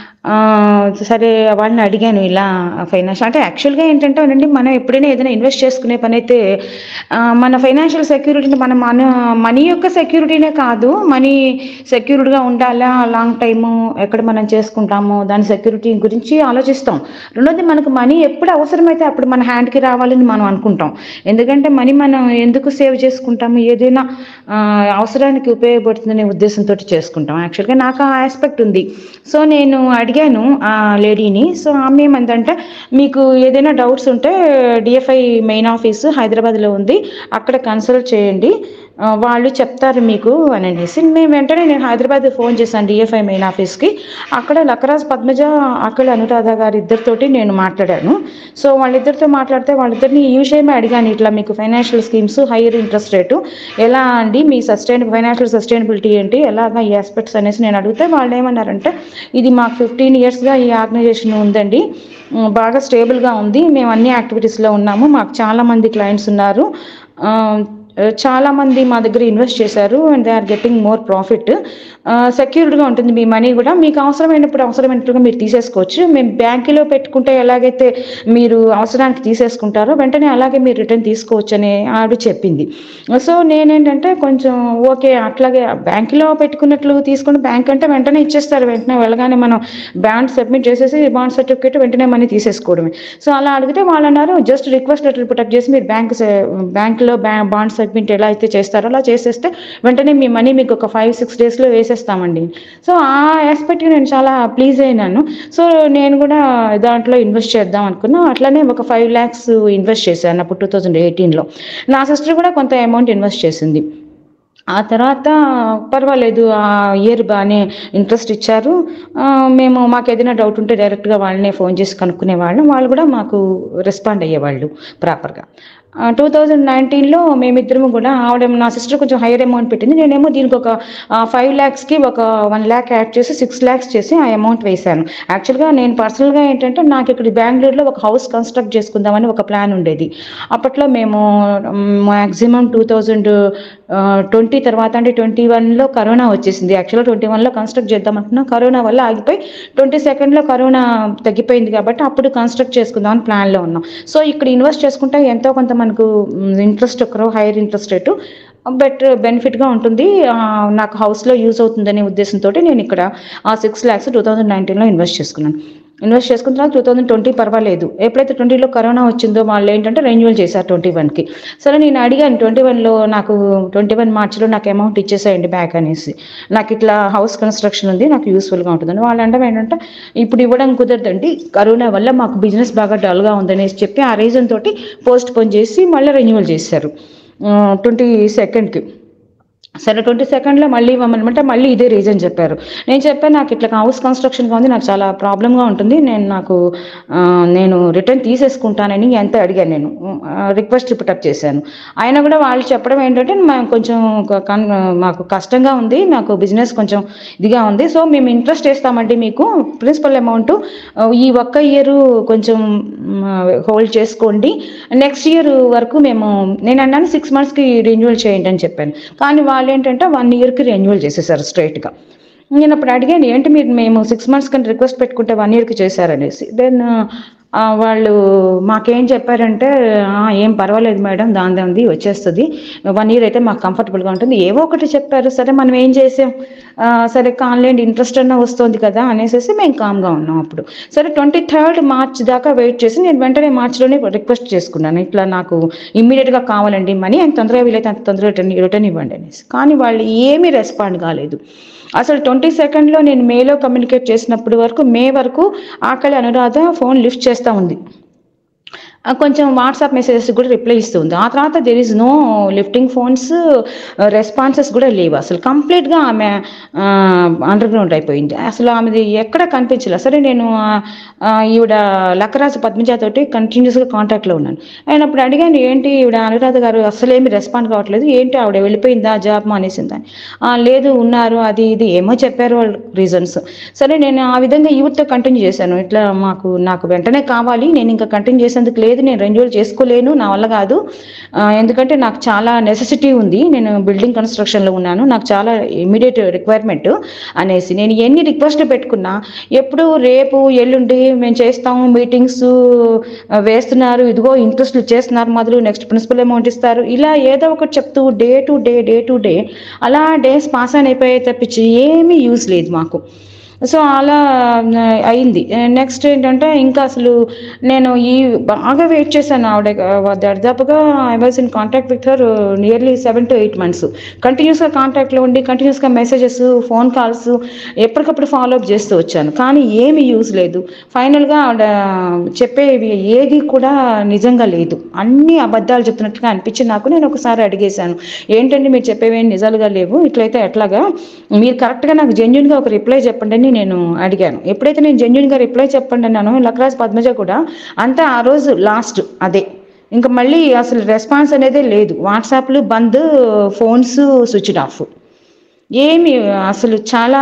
సరే వాళ్ళని అడిగాను ఇలా ఫైనాన్షియల్ అంటే యాక్చువల్గా ఏంటంటే అండి మనం ఎప్పుడైనా ఏదైనా ఇన్వెస్ట్ చేసుకునే పని అయితే మన ఫైనాన్షియల్ సెక్యూరిటీ మన మన మనీ యొక్క సెక్యూరిటీనే కాదు, మనీ సెక్యూర్డ్గా ఉండాలా, లాంగ్ టైము ఎక్కడ మనం చేసుకుంటామో దాని సెక్యూరిటీ గురించి ఆలోచిస్తాం. రెండోది మనకు మనీ ఎప్పుడు అవసరమైతే అప్పుడు మన హ్యాండ్కి రావాలని మనం అనుకుంటాం. ఎందుకంటే మనీ మనం ఎందుకు సేవ్ చేసుకుంటాము, ఏదైనా అవసరానికి ఉపయోగపడుతుందనే ఉద్దేశంతో చేసుకుంటాం. యాక్చువల్గా నాకు ఆ ఆస్పెక్ట్ ఉంది. సో నేను అడిగాను ఆ లేడీని. సో ఆమె ఏమందంటే మీకు ఏదైనా డౌట్స్ ఉంటే డిఎఫ్ఐ మెయిన్ ఆఫీస్ హైదరాబాద్లో ఉంది, అక్కడ కన్సల్ట్ చేయండి, వాళ్ళు చెప్తారు మీకు అని అనేసి. మేము వెంటనే నేను హైదరాబాద్ ఫోన్ చేశాను డిఎఫ్ఐ మెయిన్ ఆఫీస్కి. అక్కడ లక్కరాజ్ పద్మజ అక్కడ అనురాధ గారి ఇద్దరితోటి నేను మాట్లాడాను. సో వాళ్ళిద్దరితో మాట్లాడితే వాళ్ళిద్దరిని ఈ విషయమే అడిగాను, ఇట్లా మీకు financial schemes higher interest rate ఎలా అండి, మీ సస్టైన్ ఫైనాన్షియల్ సస్టైనబిలిటీ ఏంటి, ఎలాగా ఈ ఆస్పెక్ట్స్ అనేసి నేను అడిగితే వాళ్ళు ఏమన్నారంటే ఇది మాకు ఫిఫ్టీన్ ఇయర్స్గా ఈ ఆర్గనైజేషన్ ఉందండి, బాగా స్టేబుల్గా ఉంది, మేము అన్ని యాక్టివిటీస్లో ఉన్నాము, మాకు చాలామంది క్లయింట్స్ ఉన్నారు, చాలామంది మా దగ్గర ఇన్వెస్ట్ చేశారు and they are getting more profit. సెక్యూర్డ్గా ఉంటుంది మీ మనీ కూడా, మీకు అవసరమైనప్పుడు అవసరమైనట్టుగా మీరు తీసేసుకోవచ్చు. మేము బ్యాంకులో పెట్టుకుంటే ఎలాగైతే మీరు అవసరానికి తీసేసుకుంటారో వెంటనే అలాగే మీరు రిటర్న్ తీసుకోవచ్చు అని ఆవిడ చెప్పింది. సో నేనేంటంటే కొంచెం ఓకే అట్లాగే బ్యాంకులో పెట్టుకున్నట్లు తీసుకుని బ్యాంక్ అంటే వెంటనే ఇచ్చేస్తారు, వెంటనే వెళ్ళగానే మనం బాండ్ సబ్మిట్ చేసేసి బాండ్ సర్టిఫికేట్ వెంటనే మనీ తీసేసుకోవడమే. సో అలా అడిగితే వాళ్ళు అన్నారు జస్ట్ రిక్వెస్ట్ లెటర్ పుటప్ చేసి మీరు బ్యాంక్ బ్యాంకులో బాండ్ సబ్మిట్ ఎలా అయితే చేస్తారో అలా చేసేస్తే వెంటనే మీ మనీ మీకు ఒక ఫైవ్ సిక్స్ డేస్లో వేసేస్తామండి. సో ఆ ఆస్పెక్ట్కి నేను చాలా ప్లీజ్ అయినాను. సో నేను కూడా దాంట్లో ఇన్వెస్ట్ చేద్దాం అనుకున్నా. అట్లానే ఒక ఫైవ్ ల్యాక్స్ ఇన్వెస్ట్ చేశాను అప్పుడు టూ థౌజండ్ ఎయిటీన్లో. నా సిస్టర్ కూడా కొంత అమౌంట్ ఇన్వెస్ట్ చేసింది. ఆ తర్వాత పర్వాలేదు, ఆ ఇయర్ బాగానే ఇంట్రెస్ట్ ఇచ్చారు. మేము మాకు ఏదైనా డౌట్ ఉంటే డైరెక్ట్గా వాళ్ళనే ఫోన్ చేసి కనుక్కునేవాళ్ళం, వాళ్ళు కూడా మాకు రెస్పాండ్ అయ్యేవాళ్ళు ప్రాపర్గా. టూ థౌజండ్ నైన్టీన్లో మేమిద్దరము కూడా, ఆవిడ నా సిస్టర్ కొంచెం హైయర్ అమౌంట్ పెట్టింది, నేనేమో దీనికి ఒక ఫైవ్ ల్యాక్స్కి ఒక వన్ ల్యాక్ యాడ్ చేసి సిక్స్ ల్యాక్స్ చేసి ఆ అమౌంట్ వేశాను. యాక్చువల్గా నేను పర్సనల్గా ఏంటంటే నాకు ఇక్కడ బెంగళూరులో ఒక హౌస్ కన్స్ట్రక్ట్ చేసుకుందామని ఒక ప్లాన్ ఉండేది. అప్పట్లో మేము మ్యాక్సిమం టూ థౌజండ్ ట్వంటీ తర్వాత అంటే ట్వంటీ వన్లో కరోనా వచ్చేసింది. యాక్చువల్గా ట్వంటీ వన్లో కన్స్ట్రక్ట్ చేద్దాం అనుకున్నాం, కరోనా వల్ల ఆగిపోయి ట్వంటీ సెకండ్లో కరోనా తగ్గిపోయింది కాబట్టి అప్పుడు కన్స్ట్రక్ట్ చేసుకుందామని ప్లాన్లో ఉన్నాం. సో ఇక్కడ ఇన్వెస్ట్ చేసుకుంటే ఎంతో కొంత మనకు ఇంట్రెస్ట్ ఒకరో హైయర్ ఇంట్రెస్ట్ రేటు బెటర్ బెనిఫిట్గా ఉంటుంది, నాకు హౌస్లో యూజ్ అవుతుందనే ఉద్దేశంతో నేను ఇక్కడ ఆ సిక్స్ ల్యాక్స్ టూ థౌజండ్ నైన్టీన్లో ఇన్వెస్ట్ చేసుకున్నాను. ఇన్వెస్ట్ చేసుకున్న తర్వాత టూ థౌజండ్ ట్వంటీ పర్వాలేదు, ఎప్పుడైతే ట్వంటీలో కరోనా వచ్చిందో వాళ్ళు ఏంటంటే రెన్యువల్ చేశారు ట్వంటీ వన్కి. సరే నేను అడిగాను ట్వంటీ వన్లో నాకు ట్వంటీ వన్ మార్చిలో నాకు అమౌంట్ ఇచ్చేసేయండి బ్యాక్ అనేసి, నాకు ఇట్లా హౌస్ కన్స్ట్రక్షన్ ఉంది నాకు యూస్ఫుల్గా ఉంటుందని. వాళ్ళు అంటే ఏంటంటే ఇప్పుడు ఇవ్వడం కుదరదండి, కరోనా వల్ల మాకు బిజినెస్ బాగా డల్గా ఉందనేసి చెప్పి ఆ రీజన్ తోటి పోస్ట్ పోన్ చేసి మళ్ళీ రెన్యువల్ చేశారు ట్వంటీ సెకండ్కి. సరే ట్వంటీ సెకండ్లో మళ్ళీ ఇవ్వమనమాట, మళ్ళీ ఇదే రీజన్ చెప్పారు. నేను చెప్పాను నాకు ఇట్లా హౌస్ కన్స్ట్రక్షన్గా ఉంది, నాకు చాలా ప్రాబ్లంగా ఉంటుంది, నేను నాకు నేను రిటర్న్ తీసేసుకుంటానని ఎంత అడిగాను, నేను రిక్వెస్ట్ పుటప్ చేశాను. అయినా కూడా వాళ్ళు చెప్పడం ఏంటంటే మేము కొంచెం మాకు కష్టంగా ఉంది, మాకు బిజినెస్ కొంచెం ఇదిగా ఉంది, సో మేము ఇంట్రెస్ట్ వేస్తామండి మీకు ప్రిన్సిపల్ అమౌంట్ ఈ ఒక్క ఇయర్ కొంచెం హోల్డ్ చేసుకోండి, నెక్స్ట్ ఇయర్ వరకు మేము, నేను అన్నాను సిక్స్ మంత్స్కి రెన్యువల్ చేయండి అని చెప్పాను. కానీ వాళ్ళు ఏంటంటే వన్ ఇయర్కి రెన్యువల్ చేసేసారు స్ట్రైట్గా. నేను అప్పుడు అడిగాను ఏంటి మీరు మేము సిక్స్ మంత్స్ కానీ రిక్వెస్ట్ పెట్టుకుంటే వన్ ఇయర్కి చేశారనేసి. దెన్ వాళ్ళు మాకేం చెప్పారంటే ఏం పర్వాలేదు మేడం, దాని దాంది వచ్చేస్తుంది, వన్ ఇయర్ అయితే మాకు కంఫర్టబుల్గా ఉంటుంది, ఏవో ఒకటి చెప్పారు. సరే మనం ఏం చేసాం, సరే కాన్లెండ్ ఇంట్రెస్ట్ అన్నా వస్తుంది కదా అనేసి మేము కామ్గా ఉన్నాం. అప్పుడు సరే ట్వంటీ థర్డ్ మార్చ్ దాకా వెయిట్ చేసి నేను వెంటనే మార్చిలోనే రిక్వెస్ట్ చేసుకున్నాను, ఇట్లా నాకు ఇమ్మీడియట్గా కావాలండి మనీ, అంత తొందరగా వీలైతే అంత తొందరగా రిటర్న్ రిటర్న్ ఇవ్వండి అనేసి. కానీ వాళ్ళు ఏమీ రెస్పాండ్ కాలేదు. అసలు ట్వంటీ సెకండ్లో నేను మేలో కమ్యూనికేట్ చేసినప్పటి వరకు మే వరకు ఆకలి అనురాధ ఫోన్ లిఫ్ట్ చేస్తూ ఉంది, కొంచెం వాట్సాప్ మెసేజెస్ కూడా రిప్లై ఇస్తుంది. ఆ తర్వాత there is no lifting phones, responses కూడా లేవు. అసలు కంప్లీట్గా ఆమె అండర్ గ్రౌండ్ అయిపోయింది, అసలు ఆమెది ఎక్కడ కనిపించలేదు. సరే నేను ఈవిడ లక్కరాజు పద్మజతోటి కంటిన్యూస్గా కాంటాక్ట్లో ఉన్నాను. ఆయన అప్పుడు అడిగాను ఏంటి ఈవిడ అనురాధ గారు అసలు ఏమి రెస్పాండ్ కావట్లేదు, ఏంటి ఆవిడ వెళ్ళిపోయిందా జాబ్ మానేసిందని. లేదు ఉన్నారు అది ఇది ఏమో చెప్పారు వాళ్ళు రీజన్స్. సరే నేను ఆ విధంగా ఈవిడతో కంటిన్యూ చేశాను, ఇట్లా మాకు నాకు వెంటనే కావాలి, నేను ఇంకా కంటిన్యూ చేసేందుకు లేదు, నేను రెన్యువల్ చేసుకోలేను, నా వల్ల కాదు, ఎందుకంటే నాకు చాలా నెసెసిటీ ఉంది, నేను బిల్డింగ్ కన్స్ట్రక్షన్లో ఉన్నాను, నాకు చాలా ఇమీడియట్ రిక్వైర్మెంట్ అనేసి. నేను ఎన్ని రిక్వెస్ట్లు పెట్టుకున్నా ఎప్పుడు రేపు ఎల్లుండి మేము చేస్తాము, మీటింగ్స్ వేస్తున్నారు, ఇదిగో ఇంట్రెస్ట్లు చేస్తున్నారు మొదలు, నెక్స్ట్ ప్రిన్సిపల్ అమౌంట్ ఇస్తారు, ఇలా ఏదో ఒకటి చెప్తూ day to day day to day అలా డేస్ పాస్ అని అయిపోయే తప్పించి ఏమీ యూజ్ లేదు మాకు. సో అలా అయింది. నెక్స్ట్ ఏంటంటే ఇంకా అసలు నేను ఈ బాగా వెయిట్ చేశాను, ఆవిడ దర్దాపుగా I was in contact with her nearly seven to eight months కంటిన్యూస్గా కాంటాక్ట్లో ఉండి కంటిన్యూస్గా మెసేజెస్ ఫోన్ కాల్స్ ఎప్పటికప్పుడు ఫాలోఅప్ చేస్తూ వచ్చాను, కానీ ఏమీ యూజ్ లేదు. ఫైనల్గా ఆవిడ చెప్పేవి ఏది కూడా నిజంగా లేదు, అన్ని అబద్ధాలు చెప్తున్నట్టుగా అనిపించి నాకు. నేను ఒకసారి అడిగేశాను ఏంటండి మీరు చెప్పేవి నిజాలుగా లేవు, ఇట్లయితే ఎట్లాగా, మీరు కరెక్ట్గా నాకు జెన్యున్గా ఒక రిప్లై చెప్పండి అని నేను అడిగాను. ఎప్పుడైతే నేను జెన్యున్గా రిప్లై చెప్పండి అన్నాను, లక్కరాజ్ పద్మజ కూడా అంతా ఆ రోజు లాస్ట్ అదే, ఇంకా మళ్ళీ అసలు రెస్పాన్స్ అనేదే లేదు, వాట్సాప్లు బంద్, ఫోన్స్ స్విచ్ ఆఫ్, ఏమి అసలు చాలా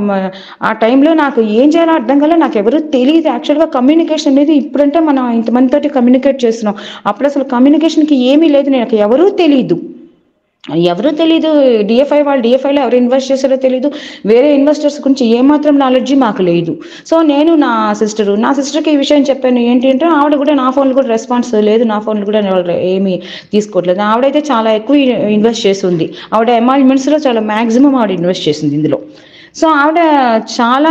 ఆ టైంలో నాకు ఏం చేయాలో అర్థం కాలే, నాకు ఎవరు తెలియదు. యాక్చువల్గా కమ్యూనికేషన్ అనేది ఇప్పుడంటే మనం ఇంతమందితోటి కమ్యూనికేట్ చేస్తున్నాం, అప్పుడు అసలు కమ్యూనికేషన్కి ఏమీ లేదు, నాకు ఎవరూ తెలియదు. ఎవరూ తెలీదు. డిఎఫ్ఐ వాళ్ళు డిఎఫ్ఐలో ఎవరు ఇన్వెస్ట్ చేశారో తెలీదు. వేరే ఇన్వెస్టర్స్ గురించి ఏమాత్రం నాలెడ్జి మాకు లేదు. సో నేను నా సిస్టరు నా సిస్టర్కి ఈ విషయం చెప్పాను. ఏంటి అంటే ఆవిడ కూడా నా ఫోన్లో కూడా రెస్పాన్స్ లేదు, నా ఫోన్లో కూడా ఏమీ తీసుకోవట్లేదు. ఆవిడైతే చాలా ఎక్కువ ఇన్వెస్ట్ చేసింది. ఆవిడ అమాల్మెంట్స్లో చాలా మ్యాక్సిమం ఆవిడ ఇన్వెస్ట్ చేసింది ఇందులో. సో ఆవిడ చాలా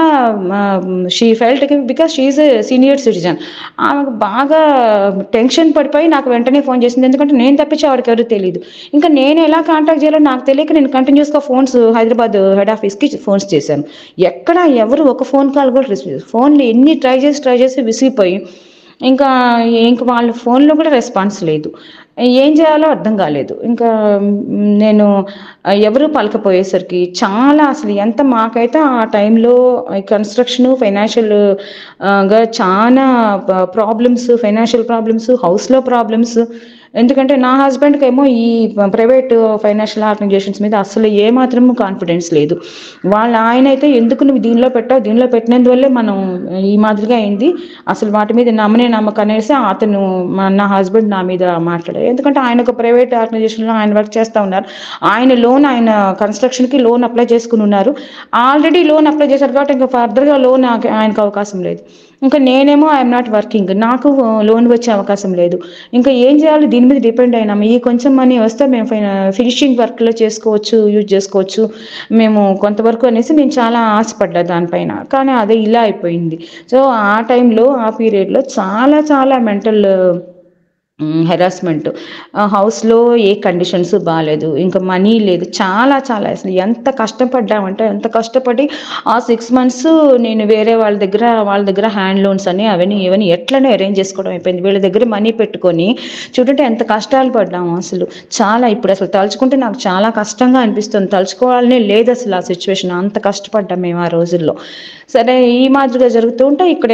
she felt because she's a senior citizen. ఆమెకు బాగా టెన్షన్ పడిపోయి నాకు వెంటనే ఫోన్ చేసింది. ఎందుకంటే నేను తప్పించి ఆవిడకి ఎవరు తెలియదు. ఇంకా నేను ఎలా కాంటాక్ట్ చేయాలో నాకు తెలియక నేను కంటిన్యూస్గా ఫోన్స్ హైదరాబాద్ హెడ్ ఆఫీస్కి ఫోన్స్ చేశాను. ఎక్కడ ఎవరు ఒక ఫోన్ కాల్ కూడా రిసీవ్, ఫోన్లు ఎన్ని ట్రై చేసి ట్రై చేసి విసిగిపోయి ఇంకా ఇంక వాళ్ళ ఫోన్లో కూడా రెస్పాన్స్ లేదు. ఏం చేయాలో అర్థం కాలేదు. ఇంకా నేను ఎవరు పలకపోయేసరికి చాలా అసలు ఎంత మాకైతే ఆ టైంలో కన్స్ట్రక్షన్ ఫైనాన్షియల్గా చాలా ప్రాబ్లమ్స్, ఫైనాన్షియల్ ప్రాబ్లమ్స్, హౌస్లో ప్రాబ్లమ్స్. ఎందుకంటే నా హస్బెండ్కి ఏమో ఈ ప్రైవేట్ ఫైనాన్షియల్ ఆర్గనైజేషన్స్ మీద అసలు ఏమాత్రం కాన్ఫిడెన్స్ లేదు. వాళ్ళ ఆయన అయితే ఎందుకు నువ్వు దీనిలో పెట్టావు, దీనిలో పెట్టినందువల్లే మనం ఈ మాదిరిగా అయింది, అసలు వాటి మీద నమ్మనే నమ్మకం అనేసి అతను నా హస్బెండ్ నా మీద మాట్లాడారు. ఎందుకంటే ఆయన ఒక ప్రైవేట్ ఆర్గనైజేషన్లో ఆయన వర్క్ చేస్తూ ఉన్నారు. ఆయన లోన్ ఆయన కన్స్ట్రక్షన్కి లోన్ అప్లై చేసుకుని ఉన్నారు. ఆల్రెడీ లోన్ అప్లై చేశారు కాబట్టి ఇంకా ఫర్దర్గా లోన్ ఆయనకు అవకాశం లేదు. ఇంకా నేనేమో ఐఎమ్ నాట్ వర్కింగ్, నాకు లోన్ వచ్చే అవకాశం లేదు. ఇంకా ఏం చేయాలి, దీని మీద డిపెండ్ అయినాము. ఈ కొంచెం మనీ వస్తే మేము ఫినిషింగ్ వర్క్లో చేసుకోవచ్చు, యూజ్ చేసుకోవచ్చు మేము కొంతవరకు అనేసి నేను చాలా ఆశపడ్డా దానిపైన. కానీ అదే ఇలా అయిపోయింది. సో ఆ టైంలో ఆ పీరియడ్లో చాలా చాలా మెంటల్ హెరాస్మెంట్, హౌస్లో ఏ కండిషన్స్ బాగాలేదు, ఇంకా మనీ లేదు, చాలా చాలా అసలు ఎంత కష్టపడ్డామంటే ఎంత కష్టపడి ఆ సిక్స్ మంత్స్ నేను వేరే వాళ్ళ దగ్గర వాళ్ళ దగ్గర హ్యాండ్ లోన్స్ అని అవన్నీ ఇవన్నీ ఎట్లనే అరేంజ్ చేసుకోవడం అయిపోయింది. వీళ్ళ దగ్గర మనీ పెట్టుకొని చూడండి ఎంత కష్టాలు పడ్డాము అసలు. చాలా ఇప్పుడు అసలు తలుచుకుంటే నాకు చాలా కష్టంగా అనిపిస్తుంది. తలుచుకోవాలనే లేదు అసలు ఆ సిచ్యువేషన్, అంత కష్టపడ్డాం మేము ఆ రోజుల్లో. సరే ఈ మాదిరిగా జరుగుతూ ఉంటే ఇక్కడ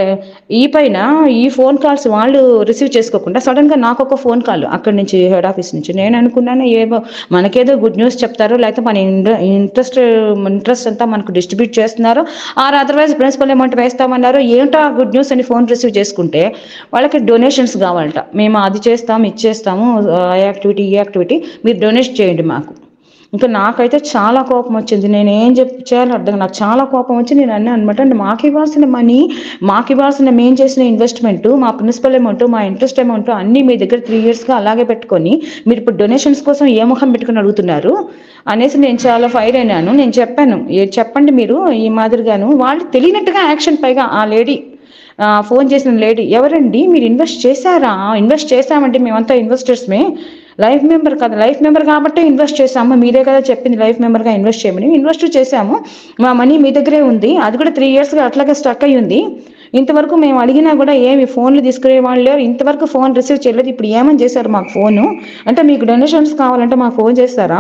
ఈ పైన ఈ ఫోన్ కాల్స్ వాళ్ళు రిసీవ్ చేసుకోకుండా సడన్గా నాకు ఒక ఫోన్ కాల్ అక్కడి నుంచి హెడ్ ఆఫీస్ నుంచి. నేను అనుకున్నాను ఏవో మనకేదో గుడ్ న్యూస్ చెప్తారు, లేకపోతే మన ఇంట్రెస్ట్ ఇంట్రెస్ట్ అంతా మనకు డిస్ట్రిబ్యూట్ చేస్తున్నారు, ఆర్ అదర్వైజ్ ప్రిన్సిపల్ అమౌంట్ వేస్తామన్నారు. ఏంటో ఆ గుడ్ న్యూస్ అని ఫోన్ రిసీవ్ చేసుకుంటే వాళ్ళకి డొనేషన్స్ కావాలట. మేము అది చేస్తాము ఇచ్చేస్తాము, ఆ యాక్టివిటీ ఈ యాక్టివిటీ మీరు డొనేట్ చేయండి మాకు. ఇంకా నాకైతే చాలా కోపం వచ్చింది. నేను ఏం చెప్పి చేయాలో అర్థం, నాకు చాలా కోపం వచ్చి నేను అన్నా అనమాట, అంటే మాకు ఇవ్వాల్సిన మనీ, మాకు ఇవ్వాల్సిన మేము చేసిన ఇన్వెస్ట్మెంట్, మా ప్రిన్సిపల్ అమౌంట్, మా ఇంట్రెస్ట్ అమౌంట్ అన్నీ మీ దగ్గర త్రీ ఇయర్స్గా అలాగే పెట్టుకొని మీరు ఇప్పుడు డొనేషన్స్ కోసం ఏ ముఖం పెట్టుకుని అడుగుతున్నారు అనేసి నేను చాలా ఫైర్ అయినాను. నేను చెప్పాను చెప్పండి మీరు ఈ మాదిరిగాను. వాళ్ళు తెలియనట్టుగా యాక్షన్, పైగా ఆ లేడీ ఫోన్ చేసిన లేడీ, ఎవరండి మీరు ఇన్వెస్ట్ చేశారా? ఇన్వెస్ట్ చేశామంటే మేమంతా ఇన్వెస్టర్స్మే, లైఫ్ మెంబర్ కదా, లైఫ్ మెంబర్ కాబట్టి ఇన్వెస్ట్ చేసాము, మీరే కదా చెప్పింది లైఫ్ మెంబర్గా ఇన్వెస్ట్ చేయమని. ఇన్వెస్ట్ చేసాము, మా మనీ మీ దగ్గరే ఉంది, అది కూడా త్రీ ఇయర్స్గా అట్లాగే స్టక్ అయ్యి ఉంది. ఇంతవరకు మేము అడిగినా కూడా ఏమి ఫోన్లు తీసుకునే వాళ్ళు లేరు, ఇంతవరకు ఫోన్ రిసీవ్ చేయలేదు. ఇప్పుడు ఏమని చేశారు మాకు ఫోను అంటే, మీకు డొనేషన్స్ కావాలంటే మాకు ఫోన్ చేస్తారా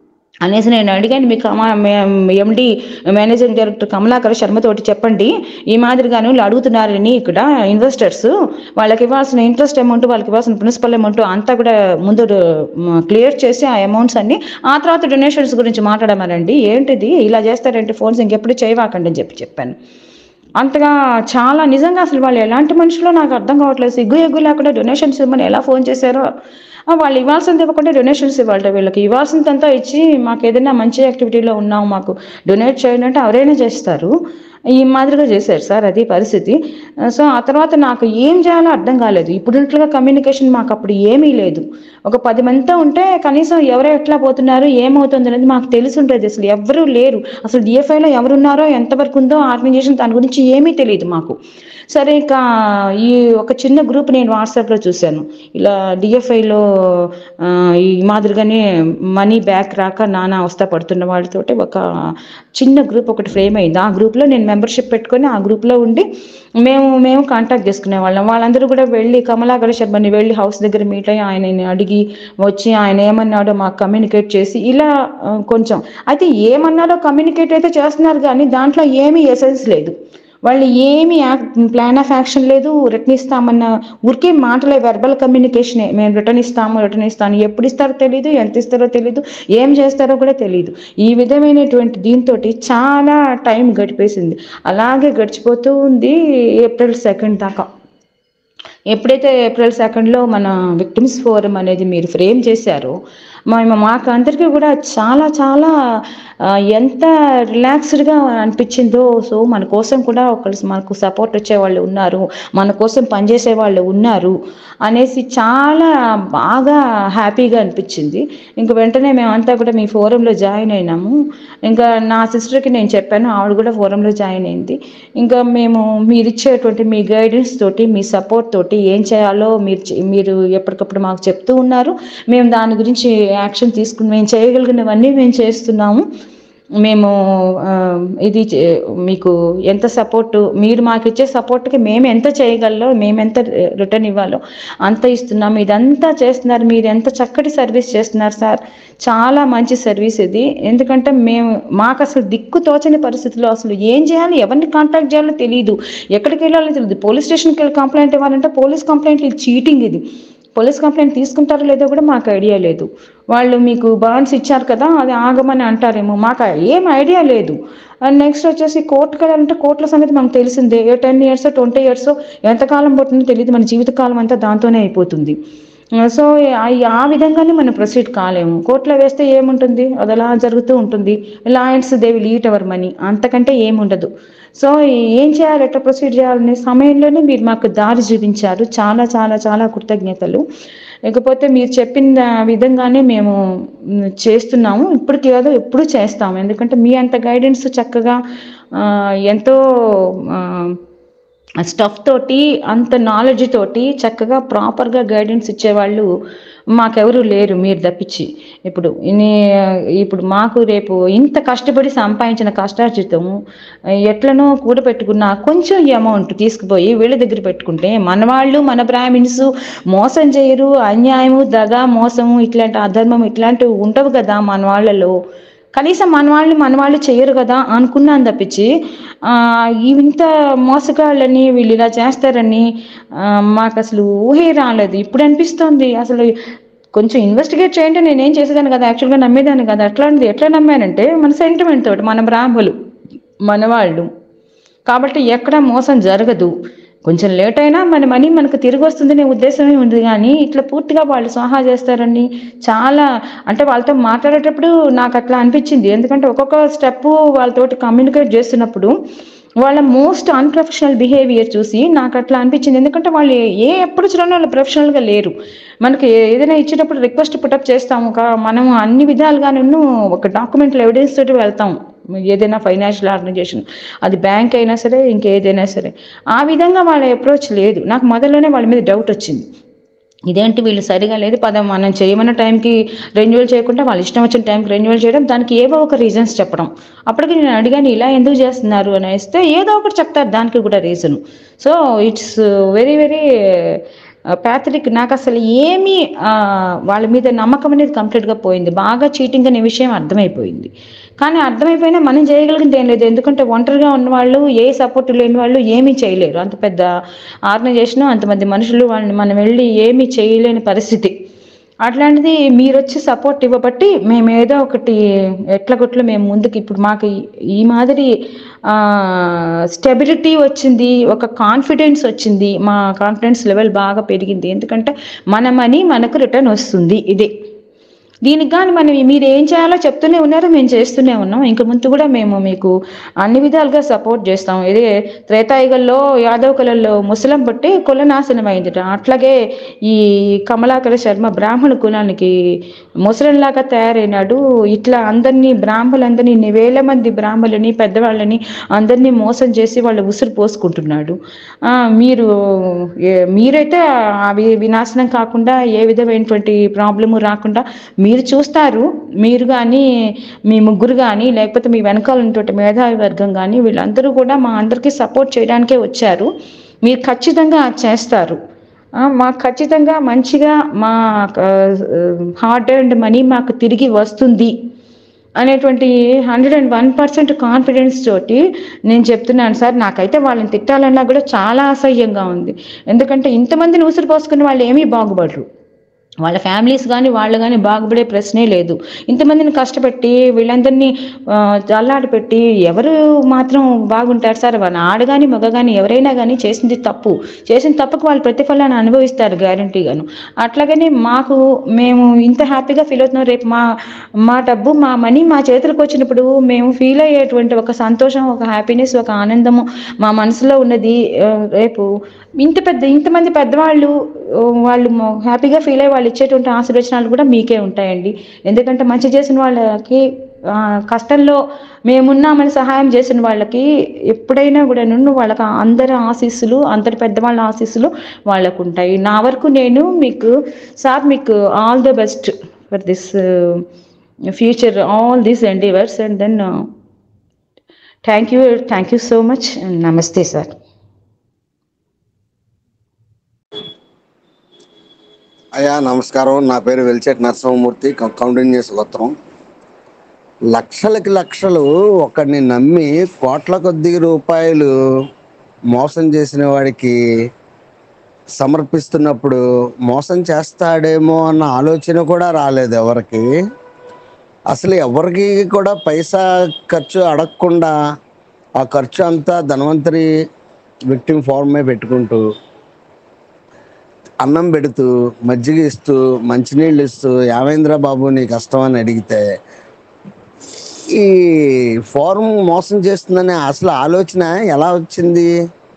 అనేసి నేను అడిగాను. మీకు ఎండి మేనేజింగ్ డైరెక్టర్ కమలాకర్ శర్మతోటి చెప్పండి ఈ మాదిరిగాను అడుగుతున్నారని ఇక్కడ ఇన్వెస్టర్స్, వాళ్ళకి ఇవ్వాల్సిన ఇంట్రెస్ట్ అమౌంట్, వాళ్ళకి ఇవ్వాల్సిన ప్రిన్సిపల్ అమౌంట్ అంతా కూడా ముందు క్లియర్ చేసి ఆ అమౌంట్స్ అన్ని ఆ తర్వాత డొనేషన్స్ గురించి మాట్లాడమనండి. ఏంటిది ఇలా చేస్తారంటే ఫోన్స్ ఇంకెప్పుడు చేయవాకండి అని చెప్పి చెప్పాను. అంతగా చాలా నిజంగా అసలు వాళ్ళు ఎలాంటి మనుషులో నాకు అర్థం కావట్లేదు. సిగ్గు ఎగ్గు లేకుండా డొనేషన్స్ ఇవ్వమని ఎలా ఫోన్ చేశారో, వాళ్ళు ఇవ్వాల్సింది ఇవ్వకుండా డొనేషన్స్ ఇవ్వాలి, వీళ్ళకి ఇవ్వాల్సిందంతా ఇచ్చి మాకు ఏదైనా మంచి యాక్టివిటీలో ఉన్నాం మాకు డొనేట్ చేయండి అంటే ఎవరైనా చేస్తారు. ఈ మాదిరిగా చేశారు సార్, అది పరిస్థితి. సో ఆ తర్వాత నాకు ఏం చేయాలో అర్థం కాలేదు. ఇప్పుడున్నట్లుగా కమ్యూనికేషన్ మాకు అప్పుడు ఏమీ లేదు. ఒక పది మందితో ఉంటే కనీసం ఎవరో ఎట్లా పోతున్నారు ఏమవుతుంది అనేది మాకు తెలిసి ఉంటుంది. అసలు ఎవరు లేరు, అసలు డిఎఫ్ఐలో ఎవరున్నారో ఎంతవరకు ఉందో ఆర్గనైజేషన్ దాని గురించి ఏమీ తెలియదు మాకు. సరే ఇక ఈ ఒక చిన్న గ్రూప్ నేను వాట్సాప్లో చూశాను, ఇలా డిఎఫ్ఐలో ఈ మాదిరిగానే మనీ బ్యాక్ రాక నానా అవస్థ పడుతున్న వాళ్ళతోటి ఒక చిన్న గ్రూప్ ఒకటి ఫ్రేమ్ అయింది. ఆ గ్రూప్లో నేను మెంబర్షిప్ పెట్టుకొని ఆ గ్రూప్లో ఉండి మేము మేము కాంటాక్ట్ చేసుకునే వాళ్ళం. వాళ్ళందరూ కూడా వెళ్ళి కమలాకర్ శర్మని వెళ్ళి హౌస్ దగ్గర మీట్ అయ్యి ఆయనని అడిగి వచ్చి ఆయన ఏమన్నాడో మాకు కమ్యూనికేట్ చేసి ఇలా కొంచెం అయితే ఏమన్నాడో కమ్యూనికేట్ అయితే చేస్తున్నారు, కానీ దాంట్లో ఏమీ ఎసెన్స్ లేదు. వాళ్ళు ఏమి ప్లాన్ ఆఫ్ యాక్షన్ లేదు, రిటర్న్ ఇస్తామన్న ఊరికే మాటలే, వెర్బల్ కమ్యూనికేషనే. మేము రిటర్న్ ఇస్తాము రిటర్న్ ఇస్తాను ఎప్పుడు ఇస్తారో తెలీదు, ఎంత ఇస్తారో తెలీదు, ఏం చేస్తారో కూడా తెలీదు. ఈ విధమైనటువంటి దీంతో చాలా టైం గడిపేసింది. అలాగే గడిచిపోతూ ఉంది ఏప్రిల్ సెకండ్ దాకా. ఎప్పుడైతే ఏప్రిల్ సెకండ్లో మన విక్టిమ్స్ ఫోరం అనేది మీరు ఫ్రేమ్ చేశారో మా మాకు అందరికీ కూడా చాలా చాలా ఎంత రిలాక్స్డ్గా అనిపించిందో. సో మన కోసం కూడా ఒకళ్ళు మనకు సపోర్ట్ వచ్చే వాళ్ళు ఉన్నారు, మన కోసం పనిచేసే వాళ్ళు ఉన్నారు అనేసి చాలా బాగా హ్యాపీగా అనిపించింది. ఇంక వెంటనే మేమంతా కూడా మీ ఫోరంలో జాయిన్ అయినాము. ఇంకా నా సిస్టర్కి నేను చెప్పాను, ఆవిడ కూడా ఫోరంలో జాయిన్ అయింది. ఇంకా మేము మీరు ఇచ్చేటువంటి మీ గైడెన్స్ తోటి, మీ సపోర్ట్ తోటి ఏం చేయాలో మీరు మీరు ఎప్పటికప్పుడు మాకు చెప్తూ ఉన్నారు. మేము దాని గురించి యాక్షన్ తీసుకుని మేము చేయగలిగినవన్నీ మేము చేస్తున్నాము. మేము ఇది మీకు ఎంత సపోర్టు, మీరు మాకు ఇచ్చే సపోర్ట్కి మేము ఎంత చేయగలలో, మేము ఎంత రిటర్న్ ఇవ్వాలో అంత ఇస్తున్నాము. ఇదంతా చేస్తున్నారు, మీరు ఎంత చక్కటి సర్వీస్ చేస్తున్నారు సార్. చాలా మంచి సర్వీస్ ఇది. ఎందుకంటే మేము మాకు అసలు దిక్కు తోచని పరిస్థితుల్లో అసలు ఏం చేయాలి, ఎవరిని కాంటాక్ట్ చేయాలో తెలియదు, ఎక్కడికి వెళ్ళాలో తెలియదు. పోలీస్ స్టేషన్కి వెళ్ళి కంప్లైంట్ ఇవ్వాలంటే పోలీస్ కంప్లైంట్ ఇది చీటింగ్, ఇది పోలీస్ కంప్లైంట్ తీసుకుంటారో లేదో కూడా మాకు ఐడియా లేదు. వాళ్ళు మీకు బాండ్స్ ఇచ్చారు కదా అది ఆగమని అంటారేమో, మాకు ఏం ఐడియా లేదు. అండ్ నెక్స్ట్ వచ్చేసి కోర్టుకి వెళ్ళాలంటే కోర్టుల సంగతి మనకు తెలిసిందే. ఏ టెన్ ఇయర్స్ ట్వంటీ ఇయర్స్ ఎంతకాలం పడుతుందో తెలియదు, మన జీవితకాలం అంతా దాంతోనే అయిపోతుంది. సో ఆ విధంగానే మనం ప్రొసీడ్ కాలేము. కోర్టులో వేస్తే ఏముంటుంది, అది అలా జరుగుతూ ఉంటుంది. Lawyers they will eat our money, అంతకంటే ఏముండదు. సో ఏం చేయాలి, ఎట్లా ప్రొసీడ్ చేయాలనే సమయంలోనే మీరు మాకు దారి చూపించారు. చాలా చాలా చాలా కృతజ్ఞతలు. లేకపోతే మీరు చెప్పిన విధంగానే మేము చేస్తున్నాము, ఇప్పటికి కాదు ఎప్పుడు చేస్తాము. ఎందుకంటే మీ అంత గైడెన్స్ చక్కగా ఎంతో స్టఫ్ తోటి, అంత నాలెడ్జ్ తోటి చక్కగా ప్రాపర్గా గైడెన్స్ ఇచ్చేవాళ్ళు మాకెవరు లేరు మీరు తప్పించి. ఇప్పుడు ఇప్పుడు మాకు రేపు ఇంత కష్టపడి సంపాదించిన కష్టార్జితము ఎట్లనో కూడబెట్టుకున్న కొంచెం అమౌంట్ తీసుకుపోయి వీళ్ళ దగ్గర పెట్టుకుంటే మన వాళ్ళు, మన బ్రాహ్మిన్స్ మోసం చేయరు, అన్యాయము, దగా, మోసము, ఇట్లాంటి అధర్మం ఇట్లాంటివి ఉండవు కదా మన వాళ్ళలో. కనీసం మన వాళ్ళు మన వాళ్ళు చేయరు కదా అనుకున్నాను తప్పించి ఇంత మోసగాళ్ళని వీళ్ళు ఇలా చేస్తారని మాకు అసలు ఊహే రాలేదు. ఇప్పుడు అనిపిస్తుంది అసలు కొంచెం ఇన్వెస్టిగేట్ చేయండి, నేనేం చేసేదాన్ని కదా, యాక్చువల్గా నమ్మేదాన్ని కదా. అట్లాంటిది ఎట్లా నమ్మానంటే మన సెంటిమెంట్ తోటి, మన బ్రాహ్మలు మన వాళ్ళు కాబట్టి ఎక్కడ మోసం జరగదు. కొంచెం లేట్ అయినా మన మనీ మనకు తిరిగి వస్తుందనే ఉద్దేశమే ఉంది. కానీ ఇట్లా పూర్తిగా వాళ్ళు సహా చేస్తారని చాలా, అంటే వాళ్ళతో మాట్లాడేటప్పుడు నాకు అట్లా అనిపించింది. ఎందుకంటే ఒక్కొక్క స్టెప్ వాళ్ళతోటి కమ్యూనికేట్ చేస్తున్నప్పుడు వాళ్ళ మోస్ట్ అన్ప్రొఫెషనల్ బిహేవియర్ చూసి నాకు అట్లా అనిపించింది. ఎందుకంటే వాళ్ళు ఏ ఎప్పుడు చూడని వాళ్ళు ప్రొఫెషనల్గా లేరు. మనకి ఏదైనా ఇచ్చేటప్పుడు రిక్వెస్ట్ పుటప్ చేస్తాము, మనం అన్ని విధాలుగాను ఒక డాక్యుమెంటల్ ఎవిడెన్స్ తోటి వెళ్తాం. ఏదైనా ఫైనాన్షియల్ ఆర్గనైజేషన్, అది బ్యాంక్ అయినా సరే ఇంకేదైనా సరే, ఆ విధంగా వాళ్ళ అప్రోచ్ లేదు. నాకు మొదల్లోనే వాళ్ళ మీద డౌట్ వచ్చింది, ఇదేంటి వీళ్ళు సరిగా లేదు, పదం మనం చేయమన్న టైంకి రెన్యువల్ చేయకుండా వాళ్ళు ఇష్టం వచ్చిన టైంకి రెన్యువల్ చేయడం, దానికి ఏవో ఒక రీజన్స్ చెప్పడం. అప్పటికి నేను అడిగాను ఇలా ఎందుకు చేస్తున్నారు అని వేస్తే ఏదో ఒకటి చెప్తారు దానికి కూడా reason. So it's very very pathetic. నాకు అసలు ఏమీ వాళ్ళ మీద నమ్మకం అనేది కంప్లీట్గా పోయింది. బాగా చీటింగ్ అనే విషయం అర్థమైపోయింది. కానీ అర్థమైపోయినా మనం చేయగలిగింది ఏం లేదు. ఎందుకంటే ఒంటరిగా ఉన్నవాళ్ళు, ఏ సపోర్ట్ లేని వాళ్ళు ఏమీ చేయలేరు. అంత పెద్ద ఆర్గనైజేషన్, అంతమంది మనుషులు, వాళ్ళని మనం వెళ్ళి ఏమీ చేయలేని పరిస్థితి. అట్లాంటిది మీరు వచ్చి సపోర్ట్ ఇవ్వబట్టి మేము ఏదో ఒకటి ఎట్లగొట్లు మేము ముందుకు, ఇప్పుడు మాకు ఈ మాదిరి స్టెబిలిటీ వచ్చింది, ఒక కాన్ఫిడెన్స్ వచ్చింది, మా కాన్ఫిడెన్స్ లెవెల్ బాగా పెరిగింది. ఎందుకంటే మన మనీ మనకు రిటర్న్ వస్తుంది. ఇదే దీనికి కానీ మనం మీరు ఏం చేయాలో చెప్తూనే ఉన్నారు, మేము చేస్తూనే ఉన్నాం. ఇంక ముందు కూడా మేము మీకు అన్ని విధాలుగా సపోర్ట్ చేస్తాం. ఇదే త్రేతాయుగంలో యాదవ్ కులంలో ముసలం బట్టి కులనాశనం అయిందిట, అట్లాగే ఈ కమలాకర శర్మ బ్రాహ్మణ కులానికి ముసలంలాగా తయారైనాడు. ఇట్లా అందరినీ బ్రాహ్మలందరినీ వేల మంది బ్రాహ్మలని పెద్దవాళ్ళని అందరినీ మోసం చేసి వాళ్ళు ఉసురు పోసుకుంటున్నాడు. మీరు మీరైతే అవి వినాశనం కాకుండా ఏ విధమైనటువంటి ప్రాబ్లము రాకుండా మీరు చూస్తారు. మీరు కానీ మీ ముగ్గురు కానీ లేకపోతే మీ వెనకాల ఉన్నటువంటి మేధావి వర్గం కానీ వీళ్ళందరూ కూడా మా అందరికీ సపోర్ట్ చేయడానికే వచ్చారు. మీరు ఖచ్చితంగా చేస్తారు. మాకు ఖచ్చితంగా మంచిగా మా హార్డ్ ఎర్న్డ్ మనీ మాకు తిరిగి వస్తుంది అనేటువంటి hundred and one percent confidence తోటి నేను చెప్తున్నాను సార్. నాకైతే వాళ్ళని తిట్టాలన్నా కూడా చాలా అసహ్యంగా ఉంది. ఎందుకంటే ఇంతమందిని ఉసురు పోసుకుని వాళ్ళు ఏమీ బాగుపడరు. వాళ్ళ ఫ్యామిలీస్ కానీ వాళ్ళు కానీ బాగుపడే ప్రశ్నే లేదు. ఇంతమందిని కష్టపెట్టి వీళ్ళందరినీ అల్లాడి పెట్టి ఎవరు మాత్రం బాగుంటారు సార్? వాళ్ళ ఆడ కానీ మగ కానీ ఎవరైనా కానీ చేసింది తప్పు, చేసిన తప్పుకు వాళ్ళు ప్రతిఫలాన్ని అనుభవిస్తారు గ్యారంటీగాను. అట్లాగనే మాకు మేము ఇంత హ్యాపీగా ఫీల్ అవుతున్నాం. రేపు మా మా డబ్బు మా మనీ మా చేతులకు వచ్చినప్పుడు మేము ఫీల్ అయ్యేటువంటి ఒక సంతోషం, ఒక హ్యాపీనెస్, ఒక ఆనందము మా మనసులో ఉన్నది. రేపు ఇంత పెద్ద ఇంతమంది పెద్దవాళ్ళు వాళ్ళు హ్యాపీగా ఫీల్ అయ్యి వాళ్ళు ఇచ్చేటువంటి ఆశీర్వచనాలు కూడా మీకే ఉంటాయండి. ఎందుకంటే మంచి చేసిన వాళ్ళకి, కష్టంలో మేమున్నామని సహాయం చేసిన వాళ్ళకి ఎప్పుడైనా కూడా నుండి వాళ్ళకి అందరి ఆశీస్సులు, అందరి పెద్దవాళ్ళ ఆశీస్సులు వాళ్ళకు ఉంటాయి. నా వరకు నేను మీకు సార్ మీకు all the best for this future, all these endeavours. And then thank you thank you so much. నమస్తే సార్. అయ్యా నమస్కారం. నా పేరు వెల్చెట్ నరసింహమూర్తి, కౌండిన్యూస్ గోత్రం. లక్షలకి లక్షలు ఒకడిని నమ్మి కోట్ల కొద్ది రూపాయలు మోసం చేసిన వాడికి సమర్పిస్తున్నప్పుడు మోసం చేస్తాడేమో అన్న ఆలోచన కూడా రాలేదు ఎవరికి. అసలు ఎవరికి కూడా పైసా ఖర్చు అడగకుండా ఆ ఖర్చు అంతా ధన్వంతరి విక్టిమ్ ఫార్మే పెట్టుకుంటూ అన్నం పెడుతూ మజ్జిగ ఇస్తూ మంచినీళ్ళు ఇస్తూ యావేంద్ర బాబు నీ కష్టం అని అడిగితే ఈ ఫారం మోసం చేస్తుందనే అసలు ఆలోచన ఎలా వచ్చింది?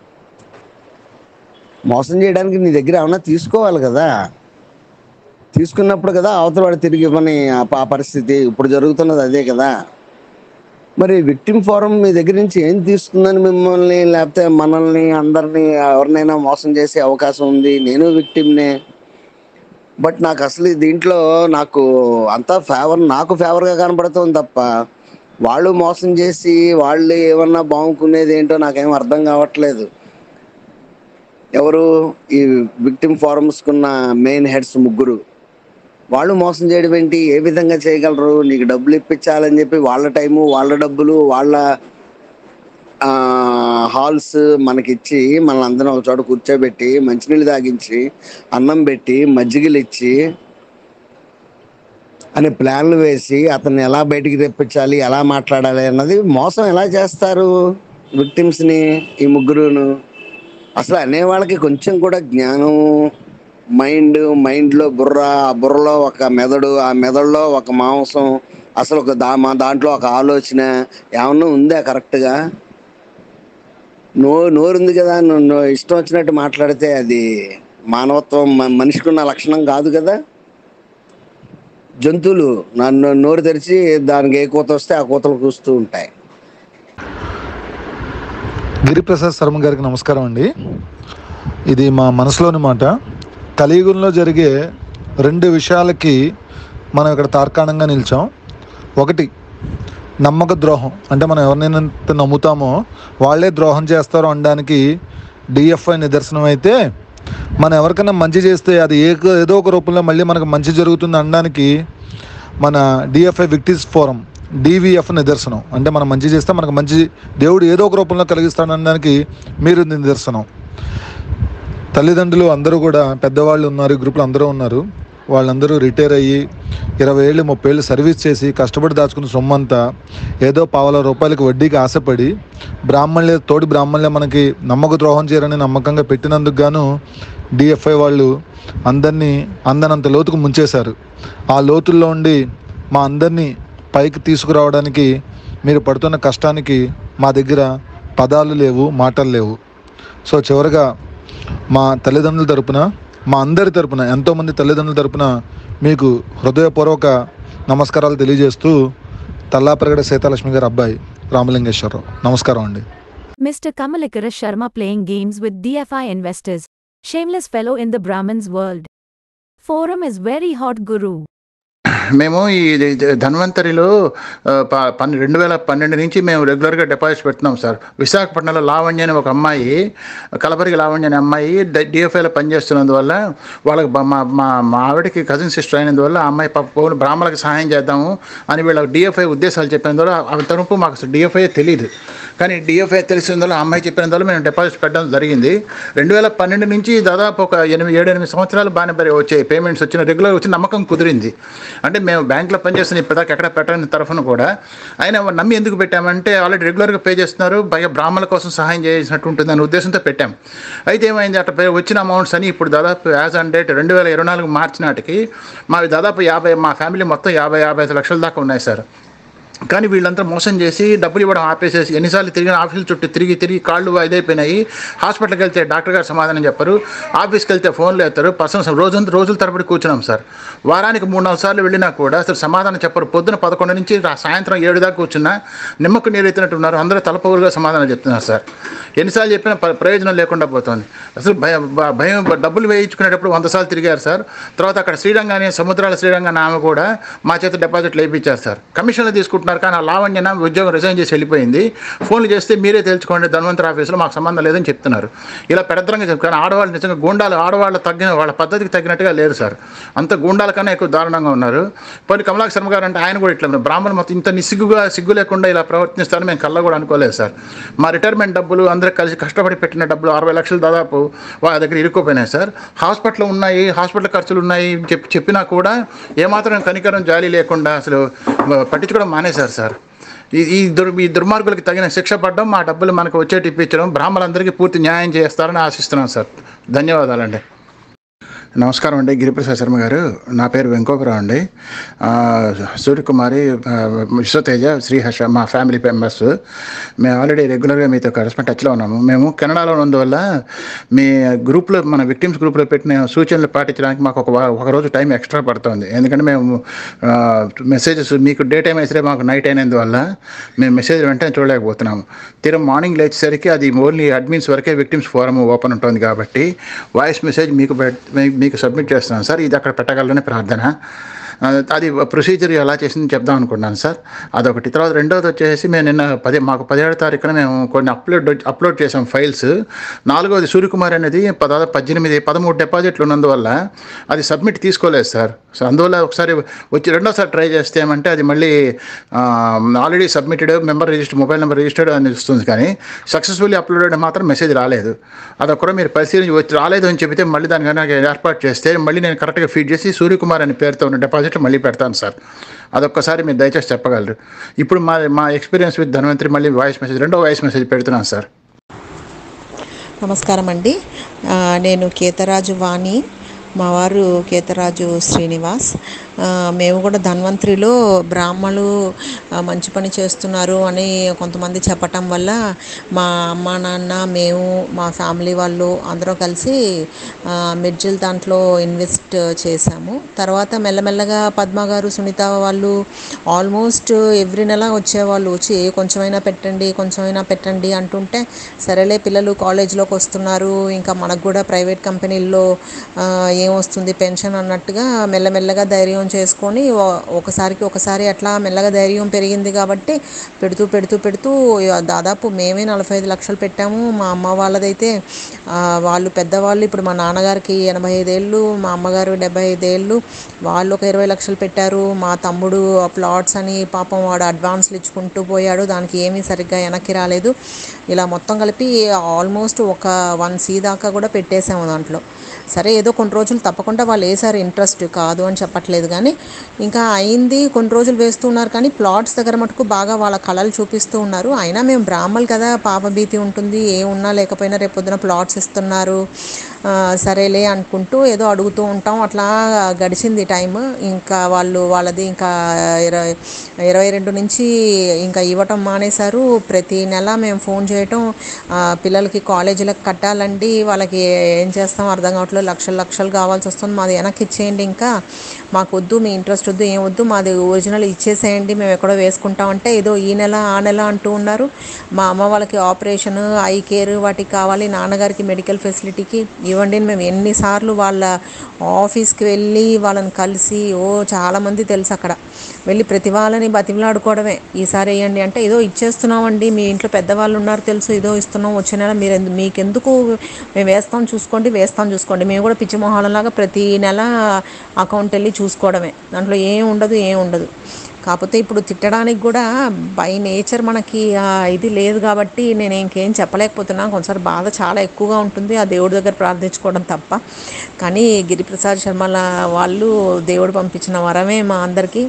మోసం చేయడానికి నీ దగ్గర ఏమన్నా తీసుకోవాలి కదా, తీసుకున్నప్పుడు కదా అవతల వాడు తిరిగి ఇవ్వని ఆ పరిస్థితి. ఇప్పుడు జరుగుతున్నది అదే కదా. మరి విక్టిమ్ ఫోరం మీ దగ్గర నుంచి ఏం తీసుకుందని మిమ్మల్ని, లేకపోతే మనల్ని అందరినీ ఎవరినైనా మోసం చేసే అవకాశం ఉంది? నేను విక్టిమ్నే. బట్ నాకు అసలు దీంట్లో నాకు అంతా ఫేవర్, నాకు ఫేవర్గా కనబడుతుంది తప్ప వాళ్ళు మోసం చేసి వాళ్ళు ఏమన్నా బాగుకునేది ఏంటో నాకేం అర్థం కావట్లేదు. ఎవరు ఈ విక్టిమ్ ఫోరమ్స్కున్న మెయిన్ హెడ్స్ ముగ్గురు, వాళ్ళు మోసం చేయడం ఏంటి? ఏ విధంగా చేయగలరు? నీకు డబ్బులు ఇప్పించాలని చెప్పి వాళ్ళ టైము, వాళ్ళ డబ్బులు, వాళ్ళ హాల్స్ మనకిచ్చి మనల్ని అందరం ఒక చోట కూర్చోబెట్టి మంచినీళ్ళు తాగించి అన్నం పెట్టి మజ్జిగలు ఇచ్చి అని ప్లాన్లు వేసి అతన్ని ఎలా బయటికి తెప్పించాలి, ఎలా మాట్లాడాలి అన్నది మోసం ఎలా చేస్తారు విక్టిమ్స్ని ఈ ముగ్గురును? అసలు అనేవాళ్ళకి కొంచెం కూడా జ్ఞానం, మైండ్, మైండ్లో బుర్ర, ఆ బుర్రలో ఒక మెదడు, ఆ మెదడులో ఒక మాంసం, అసలు ఒక దా మా దాంట్లో ఒక ఆలోచన ఏమన్నా ఉందా కరెక్ట్గా? నో నోరుంది కదా, నువ్వు ఇష్టం వచ్చినట్టు మాట్లాడితే అది మానవత్వం, మనిషికి ఉన్న లక్షణం కాదు కదా. జంతువులు నన్ను నోరు తెరిచి దానికి ఏ కూత వస్తే ఆ కూతలు కూస్తూ ఉంటాయి. గిరిప్రసాద్ శర్మ గారికి నమస్కారం అండి. ఇది మా మనసులోని మాట. కలియుగంలో జరిగే రెండు విషయాలకి మనం ఇక్కడ తార్కాణంగా నిలిచాం. ఒకటి నమ్మక ద్రోహం, అంటే మనం ఎవరినైనా నమ్ముతామో వాళ్ళే ద్రోహం చేస్తారో అనడానికి డిఎఫ్ఐ నిదర్శనం అయితే, మనం ఎవరికైనా మంచి చేస్తే అది ఏ ఏదో ఒక రూపంలో మళ్ళీ మనకు మంచి జరుగుతుంది అనడానికి మన డిఎఫ్ఐ విక్టిమ్స్ ఫోరం డివిఎఫ్ నిదర్శనం. అంటే మనం మంచి చేస్తే మనకు మంచి దేవుడు ఏదో ఒక రూపంలో కలిగిస్తాడు అనడానికి మీరు నిదర్శనం. తల్లిదండ్రులు అందరూ కూడా పెద్దవాళ్ళు ఉన్నారు, ఈ గ్రూప్లో అందరూ ఉన్నారు. వాళ్ళందరూ రిటైర్ అయ్యి ఇరవై ఏళ్ళు ముప్పై ఏళ్ళు సర్వీస్ చేసి కష్టపడి దాచుకున్న సొమ్మంతా ఏదో పావల రూపాయలకి వడ్డీకి ఆశపడి బ్రాహ్మణులే తోటి బ్రాహ్మణులే మనకి నమ్మక ద్రోహం చేయరని నమ్మకంగా పెట్టినందుకు గాను డిఎఫ్ఐ వాళ్ళు అందరినీ అందనంత లోతుకు ముంచేశారు. ఆ లోతుల్లో ఉండి మా అందరినీ పైకి తీసుకురావడానికి మీరు పడుతున్న కష్టానికి మా దగ్గర పదాలు లేవు, మాటలు లేవు. సో చివరిగా మా తల్లిదండ్రుల తరపున, మా అందరి తరపున, ఎంతోమంది తల్లిదండ్రుల తరపున మీకు హృదయపూర్వక నమస్కారాలు తెలియజేస్తూ తల్లాపరగడ సీతాలక్ష్మి గారి అబ్బాయి రామలింగేశ్వరరావు. నమస్కారం అండి. Mister Kamalakara Sharma playing games with D F I investors. Shameless fellow in the Brahmins world. Forum is very hot guru. మేము ఈ ధన్వంతరిలో పన్నె రెండు వేల పన్నెండు నుంచి మేము రెగ్యులర్గా డిపాజిట్ పెడుతున్నాం సార్. విశాఖపట్నంలో లావణ్య అని ఒక అమ్మాయి, కలబరిగి లావణ్య అనే అమ్మాయి డిఎఫ్ఐలో పనిచేస్తున్నందువల్ల వాళ్ళకి మా మా మా ఆవిడకి కజిన్ సిస్టర్ అయినందువల్ల ఆ అమ్మాయి పప్పు బ్రాహ్మణులకు సహాయం చేద్దాము అని వీళ్ళ డిఎఫ్ఐ ఉద్దేశాలు చెప్పినందువల్ల ఆ తరపు మాకు డిఎఫ్ఐ తెలియదు. కానీ డిఎఫ్ఐ తెలిసిందో ఆ అమ్మాయి చెప్పినందువల్ల మేము డిపాజిట్ పెట్టడం జరిగింది. రెండు వేల పన్నెండు నుంచి దాదాపు ఒక ఎనిమిది ఏడు ఎనిమిది సంవత్సరాలు బాగానే వచ్చాయి, పేమెంట్స్ వచ్చిన రెగ్యులర్ వచ్చి నమ్మకం కుదిరింది. అంటే మేము బ్యాంక్లో పనిచేస్తున్న ఇప్పటిదాకా ఎక్కడ పెట్టని తరఫున కూడా ఆయన నమ్మి ఎందుకు పెట్టామంటే ఆల్రెడీ రెగ్యులర్గా పే చేస్తున్నారు, పైగా బ్రాహ్మణుల కోసం సహాయం చేసినట్టు ఉంటుంది అనే ఉద్దేశంతో పెట్టాం. అయితే ఏమైంది, అట్లా వచ్చిన అమౌంట్స్ అని ఇప్పుడు దాదాపు యాజ్ ఆన్ డేట్ రెండు వేల ఇరవై నాలుగు మార్చి నాటికి మావి దాదాపు యాభై మా ఫ్యామిలీ మొత్తం యాభై యాభై ఐదు లక్షల దాకా ఉన్నాయి సార్. కానీ వీళ్ళంతా మోసం చేసి డబ్బులు ఇవ్వడం ఆపేసేసి ఎన్నిసార్లు తిరిగిన ఆఫీసుల చుట్టూ తిరిగి తిరిగి కాళ్ళు ఇదైపోయినాయి. హాస్పిటల్కి వెళ్తే డాక్టర్ గారు సమాధానం చెప్పరు, ఆఫీస్కి వెళ్తే ఫోన్లు ఎత్తారు. పర్సన్స్ రోజు రోజుల తరబడి కూర్చున్నాం సార్. వారానికి మూడు నాలుగు సార్లు వెళ్ళినా కూడా అసలు సమాధానం చెప్పరు. పొద్దున పదకొండు నుంచి సాయంత్రం ఏడు దాకా కూర్చున్నా నిమ్మకు నీరు ఎత్తినట్టు ఉన్నారు. అందరూ తలపొగురుగా సమాధానం చెప్తున్నారు సార్. ఎన్నిసార్లు చెప్పినా ప్రయోజనం లేకుండా పోతుంది. అసలు భయం భయం డబ్బులు వేయించుకునేటప్పుడు వంద సార్లు తిరిగారు సార్. తర్వాత అక్కడ శ్రీరంగానే సముద్రాల శ్రీరంగాన్ని ఆమె కూడా మా చేత డిపాజిట్లు వేయించారు సార్. కమిషన్లు తీసుకుంటున్నారు, కానీ ఆ లావణ్యన ఉద్యోగం రిజైన్ చేసి వెళ్ళిపోయింది. ఫోన్లు చేస్తే మీరే తెలుసుకోండి ధన్వంతరి ఆఫీసులో మాకు సంబంధం లేదని చెప్తున్నారు. ఇలా పెడతరంగా చెప్పి కానీ ఆడవాళ్ళు నిజంగా గూండాలు ఆడవాళ్ళు తగ్గిన వాళ్ళ పద్ధతికి తగ్గినట్టుగా లేరు సార్. అంత గూండాల కన్నా ఎక్కువ దారుణంగా ఉన్నారు. పోనీ కమలాక్ష శర్మ గారు అంటే ఆయన కూడా ఇట్లా బ్రాహ్మణులు మొత్తం ఇంత నిస్సిగ్గుగా సిగ్గు లేకుండా ఇలా ప్రవర్తిస్తారని మేము కళ్ళ కూడా అనుకోలేదు సార్. మా రిటైర్మెంట్ డబ్బులు అందరూ కలిసి కష్టపడి పెట్టిన డబ్బులు అరవై లక్షలు దాదాపు వాళ్ళ దగ్గర ఇరుక్కుపోయినాయి సార్. హాస్పిటల్ ఉన్నాయి, హాస్పిటల్ ఖర్చులు ఉన్నాయి చెప్పి చెప్పినా కూడా ఏమాత్రం కనికరం జాలి లేకుండా అసలు పట్టించుకోవడం మానేశారు సార్. ఈ ఈ దుర్ ఈ దుర్మార్గులకి తగిన శిక్ష పడడం, మా డబ్బులు మనకు వచ్చేటి ఇప్పించడం, బ్రాహ్మణులందరికీ పూర్తి న్యాయం చేస్తారని ఆశిస్తున్నాను సార్. ధన్యవాదాలండి. నమస్కారం అండి, గిరిప్రసాద్ శర్మ గారు. నా పేరు వెంకోకరావు అండి. సూర్యకుమారి, విశ్వతేజ, శ్రీహర్ష మా ఫ్యామిలీ మెంబర్స్. మేము ఆల్రెడీ రెగ్యులర్గా మీతో కరెస్పాండ్ టచ్లో ఉన్నాము. మేము కెనడాలో ఉన్నందువల్ల మీ గ్రూప్లో మన విక్టిమ్స్ గ్రూప్లో పెట్టిన సూచనలు పాటించడానికి మాకు ఒక ఒక రోజు టైం ఎక్స్ట్రా పడుతుంది. ఎందుకంటే మేము మెసేజెస్ మీకు డే టైం అయితే మాకు నైట్ అయినందువల్ల మేము మెసేజ్ వెంటనే చూడలేకపోతున్నాము. తీరా మార్నింగ్ లేచేసరికి అది ఓన్లీ అడ్మిన్స్ వరకే విక్టిమ్స్ ఫోరం ఓపెన్ ఉంటుంది కాబట్టి వాయిస్ మెసేజ్ మీకు మీకు సబ్మిట్ చేస్తున్నాను సార్. ఇది అక్కడ పెట్టగలరని ప్రార్థన. అది ప్రొసీజర్ ఎలా చేసింది చెప్దాం అనుకున్నాను సార్. అదొకటి. తర్వాత రెండవది వచ్చేసి మేము నిన్న పది మాకు పదిహేడు తారీఖున మేము కొన్ని అప్లోడ్ అప్లోడ్ చేసాం ఫైల్స్. నాలుగవది సూర్యకుమార్ అనేది దాదాపు పద్దెనిమిది పదమూడు డిపాజిట్లు ఉన్నందువల్ల అది సబ్మిట్ తీసుకోలేదు సార్. సో అందువల్ల ఒకసారి వచ్చి రెండోసారి ట్రై చేస్తే ఏమంటే అది మళ్ళీ already submitted member register mobile number registered అని వస్తుంది, కానీ సక్సెస్ఫుల్లీ అప్లోడెడ్ మాత్రం మెసేజ్ రాలేదు. అదొకటి మీరు పరిశీలించి వచ్చి రాలేదు అని చెబితే మళ్ళీ దాని కన్నా ఏర్పాటు చేస్తే మళ్ళీ నేను కరెక్ట్గా ఫీడ్ చేసి సూర్యకుమార్ అనే పేరుతో ఉన్న డిపాజిట్ మళ్ళీ పెడతాను సార్. అదొక్కసారి మీరు దయచేసి చెప్పగలరు. ఇప్పుడు మా మా ఎక్స్పీరియన్స్ విత్ ధన్వంతరి మళ్ళీ వాయిస్ మెసేజ్ రెండో వాయిస్ మెసేజ్ పెడుతున్నాను సార్. నమస్కారం అండి, నేను కేతరాజు వాణి, మా వారు కేతరాజు శ్రీనివాస్. మేము కూడా ధన్వంతరిలో బ్రాహ్మణులు మంచి పని చేస్తున్నారు అని కొంతమంది చెప్పటం వల్ల మా అమ్మ నాన్న మేము మా ఫ్యామిలీ వాళ్ళు అందరూ కలిసి మిర్జిల్ దాంట్లో ఇన్వెస్ట్ చేశాము. తర్వాత మెల్లమెల్లగా పద్మ గారు, సునీత వాళ్ళు ఆల్మోస్ట్ ఎవ్రీ నెల వచ్చేవాళ్ళు. వచ్చి కొంచెమైనా పెట్టండి కొంచెమైనా పెట్టండి అంటుంటే సరేలే పిల్లలు కాలేజీలోకి వస్తున్నారు, ఇంకా మనకు కూడా ప్రైవేట్ కంపెనీల్లో ఏమొస్తుంది పెన్షన్ అన్నట్టుగా మెల్లమెల్లగా ధైర్యం చేసుకొని ఒకసారికి ఒకసారి అట్లా మెల్లగా ధైర్యం పెరిగింది కాబట్టి పెడుతూ పెడుతూ పెడుతూ దాదాపు మేమే నలభై ఐదు లక్షలు పెట్టాము. మా అమ్మ వాళ్ళదైతే వాళ్ళు పెద్దవాళ్ళు, ఇప్పుడు మా నాన్నగారికి ఎనభై ఐదేళ్ళు, మా అమ్మగారు డెబ్బై ఐదేళ్ళు, వాళ్ళు ఒక ఇరవై లక్షలు పెట్టారు. మా తమ్ముడు ప్లాట్స్ అని పాపం వాడు అడ్వాన్స్లు ఇచ్చుకుంటూ పోయాడు, దానికి ఏమీ సరిగ్గా వెనక్కి రాలేదు. ఇలా మొత్తం కలిపి ఆల్మోస్ట్ ఒక వన్ సీ దాకా కూడా పెట్టేసాము దాంట్లో. సరే ఏదో కొన్ని రోజులు తప్పకుండా వాళ్ళు వేసారు, ఇంట్రెస్ట్ కాదు అని చెప్పట్లేదు, కానీ ఇంకా అయింది కొన్ని రోజులు వేస్తున్నారు. కానీ ప్లాట్స్ దగ్గర మటుకు బాగా వాళ్ళ కళలు చూపిస్తూ ఉన్నారు. అయినా మేము బ్రాహ్మణులు కదా, పాపభీతి ఉంటుంది, ఏ ఉన్నా లేకపోయినా రేపొద్దున ప్లాట్స్ ఇస్తున్నారు సరేలే అనుకుంటూ ఏదో అడుగుతూ ఉంటాం. అట్లా గడిచింది టైం. ఇంకా వాళ్ళు వాళ్ళది ఇంకా ఇరవై ఇరవై రెండు నుంచి ఇంకా ఇవ్వటం మానేశారు. ప్రతి నెల మేము ఫోన్ చేయటం, పిల్లలకి కాలేజీలకు కట్టాలండి, వాళ్ళకి ఏం చేస్తాం అర్థం కావట్లేదు, లక్షలు లక్షలు కావాల్సి వస్తుంది, మాది వెనక్కి ఇచ్చేయండి, ఇంకా మాకు వద్దు, మీ ఇంట్రెస్ట్ వద్దు, ఏం వద్దు, మాది ఒరిజినల్ ఇచ్చేసేయండి, మేము ఎక్కడో వేసుకుంటామంటే ఏదో ఈ నెల ఆ నెల అంటూ ఉన్నారు. మా అమ్మ వాళ్ళకి ఆపరేషన్, ఐ కేర్ వాటికి కావాలి, నాన్నగారికి మెడికల్ ఫెసిలిటీకి ఇవ్వండి. మేము ఎన్నిసార్లు వాళ్ళ ఆఫీస్కి వెళ్ళి వాళ్ళని కలిసి, ఓ చాలామంది తెలుసు అక్కడ వెళ్ళి ప్రతి వాళ్ళని బతిమలాడుకోవడమే, ఈసారి వేయండి అంటే ఏదో ఇచ్చేస్తున్నామండి, మీ ఇంట్లో పెద్దవాళ్ళు ఉన్నారు తెలుసు, ఏదో ఇస్తున్నాం, వచ్చే నెల మీరు మీకెందుకు, మేము వేస్తాం చూసుకోండి వేస్తాం చూసుకోండి. మేము కూడా పిచ్చి మొహాలలాగా ప్రతి నెల అకౌంట్ వెళ్ళి చూసుకోవడమే, దాంట్లో ఏం ఉండదు ఏం ఉండదు. కాకపోతే ఇప్పుడు తిట్టడానికి కూడా బై నేచర్ మనకి ఇది లేదు కాబట్టి నేను ఇంకేం చెప్పలేకపోతున్నాను. కొంచెం బాధ చాలా ఎక్కువగా ఉంటుంది ఆ దేవుడి దగ్గర ప్రార్థించుకోవడం తప్ప. కానీ గిరిప్రసాద్ శర్మల వాళ్ళు దేవుడు పంపించిన వరమే మా అందరికీ.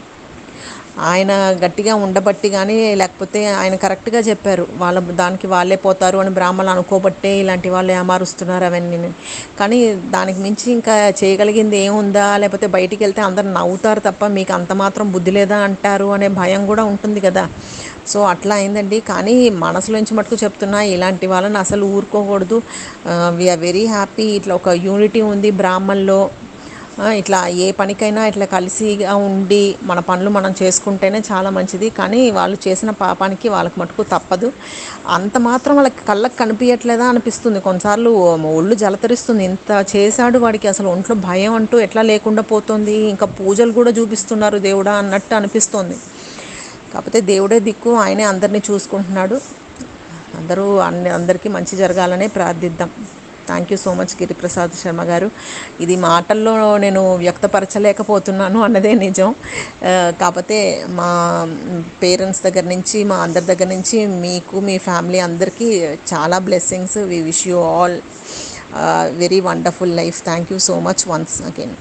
ఆయన గట్టిగా ఉండబట్టి కానీ, లేకపోతే ఆయన కరెక్ట్గా చెప్పారు వాళ్ళ దానికి వాళ్ళే పోతారు అని బ్రాహ్మణులు అనుకోబట్టే ఇలాంటి వాళ్ళు ఏమారుస్తున్నారు అవన్నీ. కానీ దానికి మించి ఇంకా చేయగలిగింది ఏముందా, లేకపోతే బయటికి వెళ్తే అందరు నవ్వుతారు తప్ప మీకు అంత మాత్రం బుద్ధి లేదా అంటారు అనే భయం కూడా ఉంటుంది కదా. సో అట్లా అయిందండి. కానీ మనసులోంచి మటుకు చెప్తున్నా, ఇలాంటి వాళ్ళని అసలు ఊరుకోకూడదు. We are very happy. ఇట్లా ఒక యూనిటీ ఉంది బ్రాహ్మణుల్లో. ఇట్లా ఏ పనికైనా ఇట్లా కలిసిగా ఉండి మన పనులు మనం చేసుకుంటేనే చాలా మంచిది. కానీ వాళ్ళు చేసిన పాపానికి వాళ్ళకి మటుకు తప్పదు. అంత మాత్రం వాళ్ళకి కళ్ళకి కనిపించట్లేదా అనిపిస్తుంది కొన్నిసార్లు. ఒళ్ళు జలతరిస్తుంది. ఇంత చేశాడు వాడికి అసలు ఒంట్లో భయం అంటూ ఎట్లా లేకుండా పోతుంది. ఇంకా పూజలు కూడా చూపిస్తున్నారు దేవుడా అన్నట్టు అనిపిస్తుంది. కాకపోతే దేవుడే దిక్కు, ఆయనే అందరినీ చూసుకుంటున్నాడు. అందరూ అన్ని అందరికీ మంచి జరగాలనే ప్రార్థిద్దాం. Thank you so much Giriprasad Sharma గారు. ఇది మాటల్లో నేను వ్యక్తపరచలేకపోతున్నాను అన్నదే నిజం. కాకపోతే మా పేరెంట్స్ దగ్గర నుంచి, మా అందరి దగ్గర నుంచి మీకు, మీ ఫ్యామిలీ అందరికీ చాలా blessings. We wish you all very wonderful life. Thank you so much once again.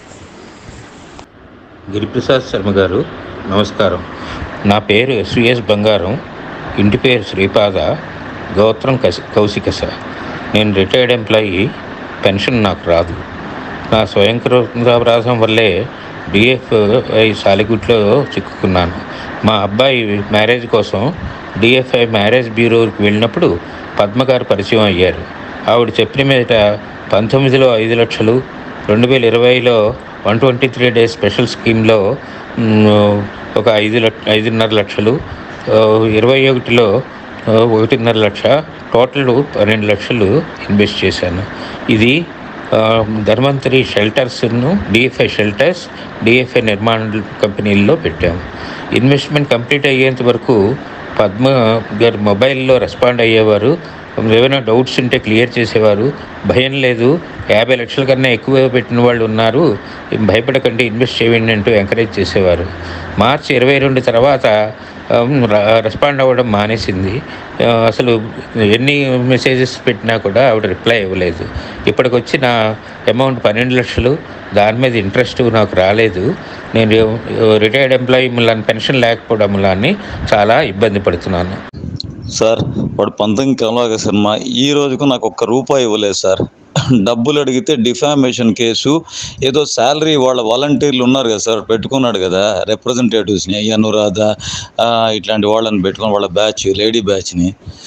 Giriprasad Sharma గారు నమస్కారం. నా పేరు ఎస్విఎస్ బంగారం, ఇంటి పేరు శ్రీపాద, గోత్రం కసి కౌశికస. నేను రిటైర్డ్ ఎంప్లాయీ, పెన్షన్ నాకు రాదు. నా స్వయంకృతాపరాధం వల్లే డిఎఫ్ఐ సాలిగుట్లో చిక్కుకున్నాను. మా అబ్బాయి మ్యారేజ్ కోసం డిఎఫ్ఐ మ్యారేజ్ బ్యూరోకి వెళ్ళినప్పుడు పద్మగారు పరిచయం అయ్యారు. ఆవిడ చెప్పిన మీద పంతొమ్మిదిలో ఐదు లక్షలు, రెండు వేల ఇరవైలో one twenty three days special స్కీమ్లో ఒక ఐదు లక్ష ఐదున్నర లక్షలు, ఇరవై ఒకటిలో ఒకటిన్నర లక్ష, టోటల్ పన్నెండు లక్షలు ఇన్వెస్ట్ చేశాను. ఇది ధన్వంతరి షెల్టర్స్ను, డిఎఫ్ఐ షెల్టర్స్, డిఎఫ్ఐ నిర్మాణ కంపెనీల్లో పెట్టాము. ఇన్వెస్ట్మెంట్ కంప్లీట్ అయ్యేంత వరకు పద్మ గారు మొబైల్లో రెస్పాండ్ అయ్యేవారు. ఏమైనా డౌట్స్ ఉంటే క్లియర్ చేసేవారు. భయం లేదు, యాభై లక్షల కన్నా ఎక్కువ పెట్టిన వాళ్ళు ఉన్నారు, భయపడకండి, ఇన్వెస్ట్ చేయండి అంటూ ఎంకరేజ్ చేసేవారు. మార్చి ఇరవై రెండు తర్వాత రెస్పాండ్ అవ్వడం మానేసింది. అసలు ఎన్ని మెసేజెస్ పెట్టినా కూడా ఆవిడ రిప్లై ఇవ్వలేదు. ఇప్పటికి వచ్చిన అమౌంట్ పన్నెండు లక్షలు, దాని మీద ఇంట్రెస్ట్ నాకు రాలేదు. నేను రిటైర్డ్ ఎంప్లాయీ మూలాన్ని, పెన్షన్ లేకపోవడం మూలాన్ని చాలా ఇబ్బంది పడుతున్నాను. సార్ వాడు పంతంగి కమలాకర్ శర్మ ఈ రోజుకు నాకు ఒక్క రూపాయి ఇవ్వలేదు సార్. డబ్బులు అడిగితే డిఫామేషన్ కేసు, ఏదో శాలరీ వాళ్ళ వాలంటీర్లు ఉన్నారు కదా సార్, పెట్టుకున్నాడు కదా రిప్రజెంటేటివ్స్ని, అనురాధ ఇట్లాంటి వాళ్ళని పెట్టుకుని వాళ్ళ బ్యాచ్, లేడీ బ్యాచ్ని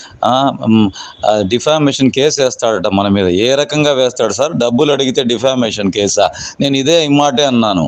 డిఫామేషన్ కేసు వేస్తాడట మన మీద. ఏ రకంగా వేస్తాడు సార్? డబ్బులు అడిగితే డిఫామేషన్ కేసా? నేను ఇదే ఇమ్మాటే అన్నాను.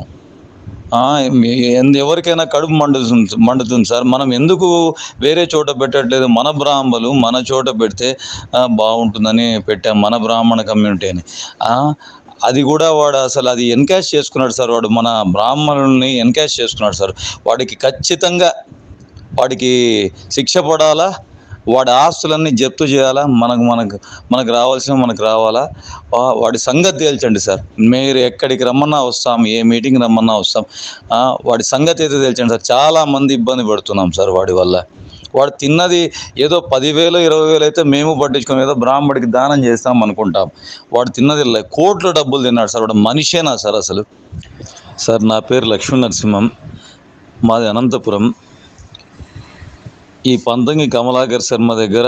ఎవరికైనా కడుపు మండుతుంది మండుతుంది సార్. మనం ఎందుకు వేరే చోట పెట్టట్లేదు? మన బ్రాహ్మలు మన చోట పెడితే బాగుంటుందని పెట్టాం, మన బ్రాహ్మణ కమ్యూనిటీ అని. అది కూడా వాడు అసలు అది ఎన్కాష్ చేసుకున్నాడు సార్. వాడు మన బ్రాహ్మణుల్ని ఎన్కాష్ చేసుకున్నాడు సార్. వాడికి ఖచ్చితంగా వాడికి శిక్ష పడాలా, వాడి ఆస్తులన్నీ జప్తు చేయాలా, మనకు మనకు మనకు రావాల్సిన మనకు రావాలా. వాడి సంగతి తేల్చండి సార్. మీరు ఎక్కడికి రమ్మన్నా వస్తాం, ఏ మీటింగ్ రమ్మన్నా వస్తాం. వాడి సంగతి అయితే తేల్చండి సార్. చాలామంది ఇబ్బంది పడుతున్నాం సార్ వాడి వల్ల. వాడు తిన్నది ఏదో పదివేలు ఇరవై వేలు అయితే మేము పట్టించుకుని ఏదో బ్రాహ్మడికి దానం చేస్తాం అనుకుంటాం. వాడు తిన్నది కోట్ల డబ్బులు తిన్నాడు సార్. వాడు మనిషేనా సార్ అసలు? సార్ నా పేరు లక్ష్మీ నరసింహం, మాది అనంతపురం. ఈ పంతంగి కమలాకర్ శర్మ దగ్గర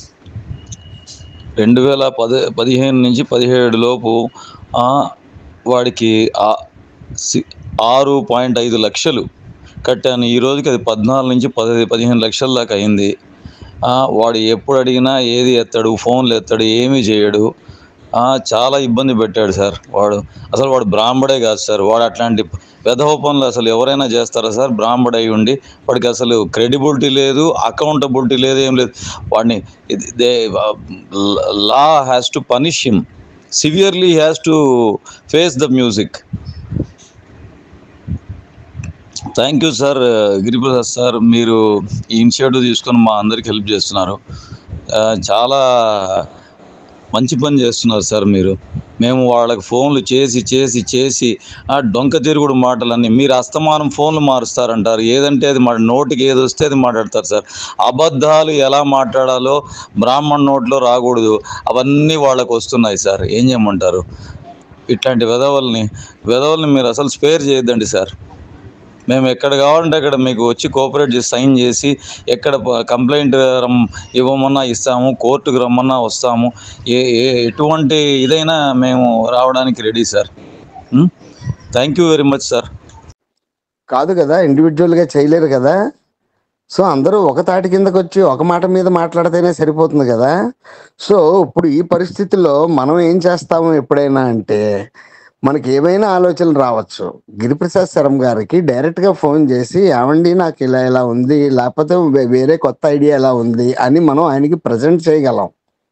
రెండు వేల పది పదిహేను నుంచి పదిహేడు లోపు వాడికి ఆరు పాయింట్ ఐదు లక్షలు కట్టాను. ఈ రోజుకి అది పద్నాలుగు నుంచి పది పదిహేను లక్షల దాకా అయింది. వాడు ఎప్పుడు అడిగినా ఏది ఎత్తాడు, ఫోన్లు ఎత్తాడు, ఏమీ చేయడు. చాలా ఇబ్బంది పెట్టాడు సార్ వాడు. అసలు వాడు బ్రాహ్మడే కాదు సార్. వాడు అట్లాంటి వెధవ పనులు అసలు ఎవరైనా చేస్తారా సార్? బ్రాహ్మడు అయి ఉండి వాడికి అసలు క్రెడిబిలిటీ లేదు, అకౌంటబిలిటీ లేదు, ఏం లేదు. వాడిని they law has to punish him severely, has to face the music. Thank you sir Giriprasad sir. మీరు ఈ ఇనిషియేటివ్ తీసుకొని మా అందరికి హెల్ప్ చేస్తున్నారు. చాలా మంచి పని చేస్తున్నారు సార్ మీరు. మేము వాళ్ళకి ఫోన్లు చేసి చేసి చేసి ఆ డొంక తిరుగుడు మాటలన్నీ మీరు అస్తమానం ఫోన్లు మారుస్తారంటారు, ఏదంటే అది మా నోటికి ఏది వస్తే అది మాట్లాడతారు సార్. అబద్ధాలు ఎలా మాట్లాడాలో బ్రాహ్మణ్ నోట్లో రాకూడదు, అవన్నీ వాళ్ళకు వస్తున్నాయి సార్. ఏం చేయమంటారు? ఇట్లాంటి వెధవల్ని వెధవల్ని మీరు అసలు స్పేర్ చేయొద్దండి సార్. మేము ఎక్కడ కావాలంటే అక్కడ మీకు వచ్చి కోఆపరేట్ చేసి సైన్ చేసి ఎక్కడ కంప్లైంట్ ఇవ్వమన్నా ఇస్తాము, కోర్టుకు రమ్మన్నా వస్తాము, ఏ ఏ ఎటువంటి ఇదైనా మేము రావడానికి ready sir. Thank you very much sir. కాదు కదా, ఇండివిజువల్గా చేయలేరు కదా. సో అందరూ ఒక తాటి కిందకు వచ్చి ఒక మాట మీద మాట్లాడితేనే సరిపోతుంది కదా. సో ఇప్పుడు ఈ పరిస్థితుల్లో మనం ఏం చేస్తాము ఎప్పుడైనా అంటే, మనకి ఏమైనా ఆలోచనలు రావచ్చు. గిరిప్రసాద్ శర్మ గారికి డైరెక్ట్గా ఫోన్ చేసి, ఏమండి నాకు ఇలా ఇలా ఉంది, లేకపోతే వేరే కొత్త ఐడియా ఎలా ఉంది అని మనం ఆయనకి ప్రజెంట్ చేయగలం.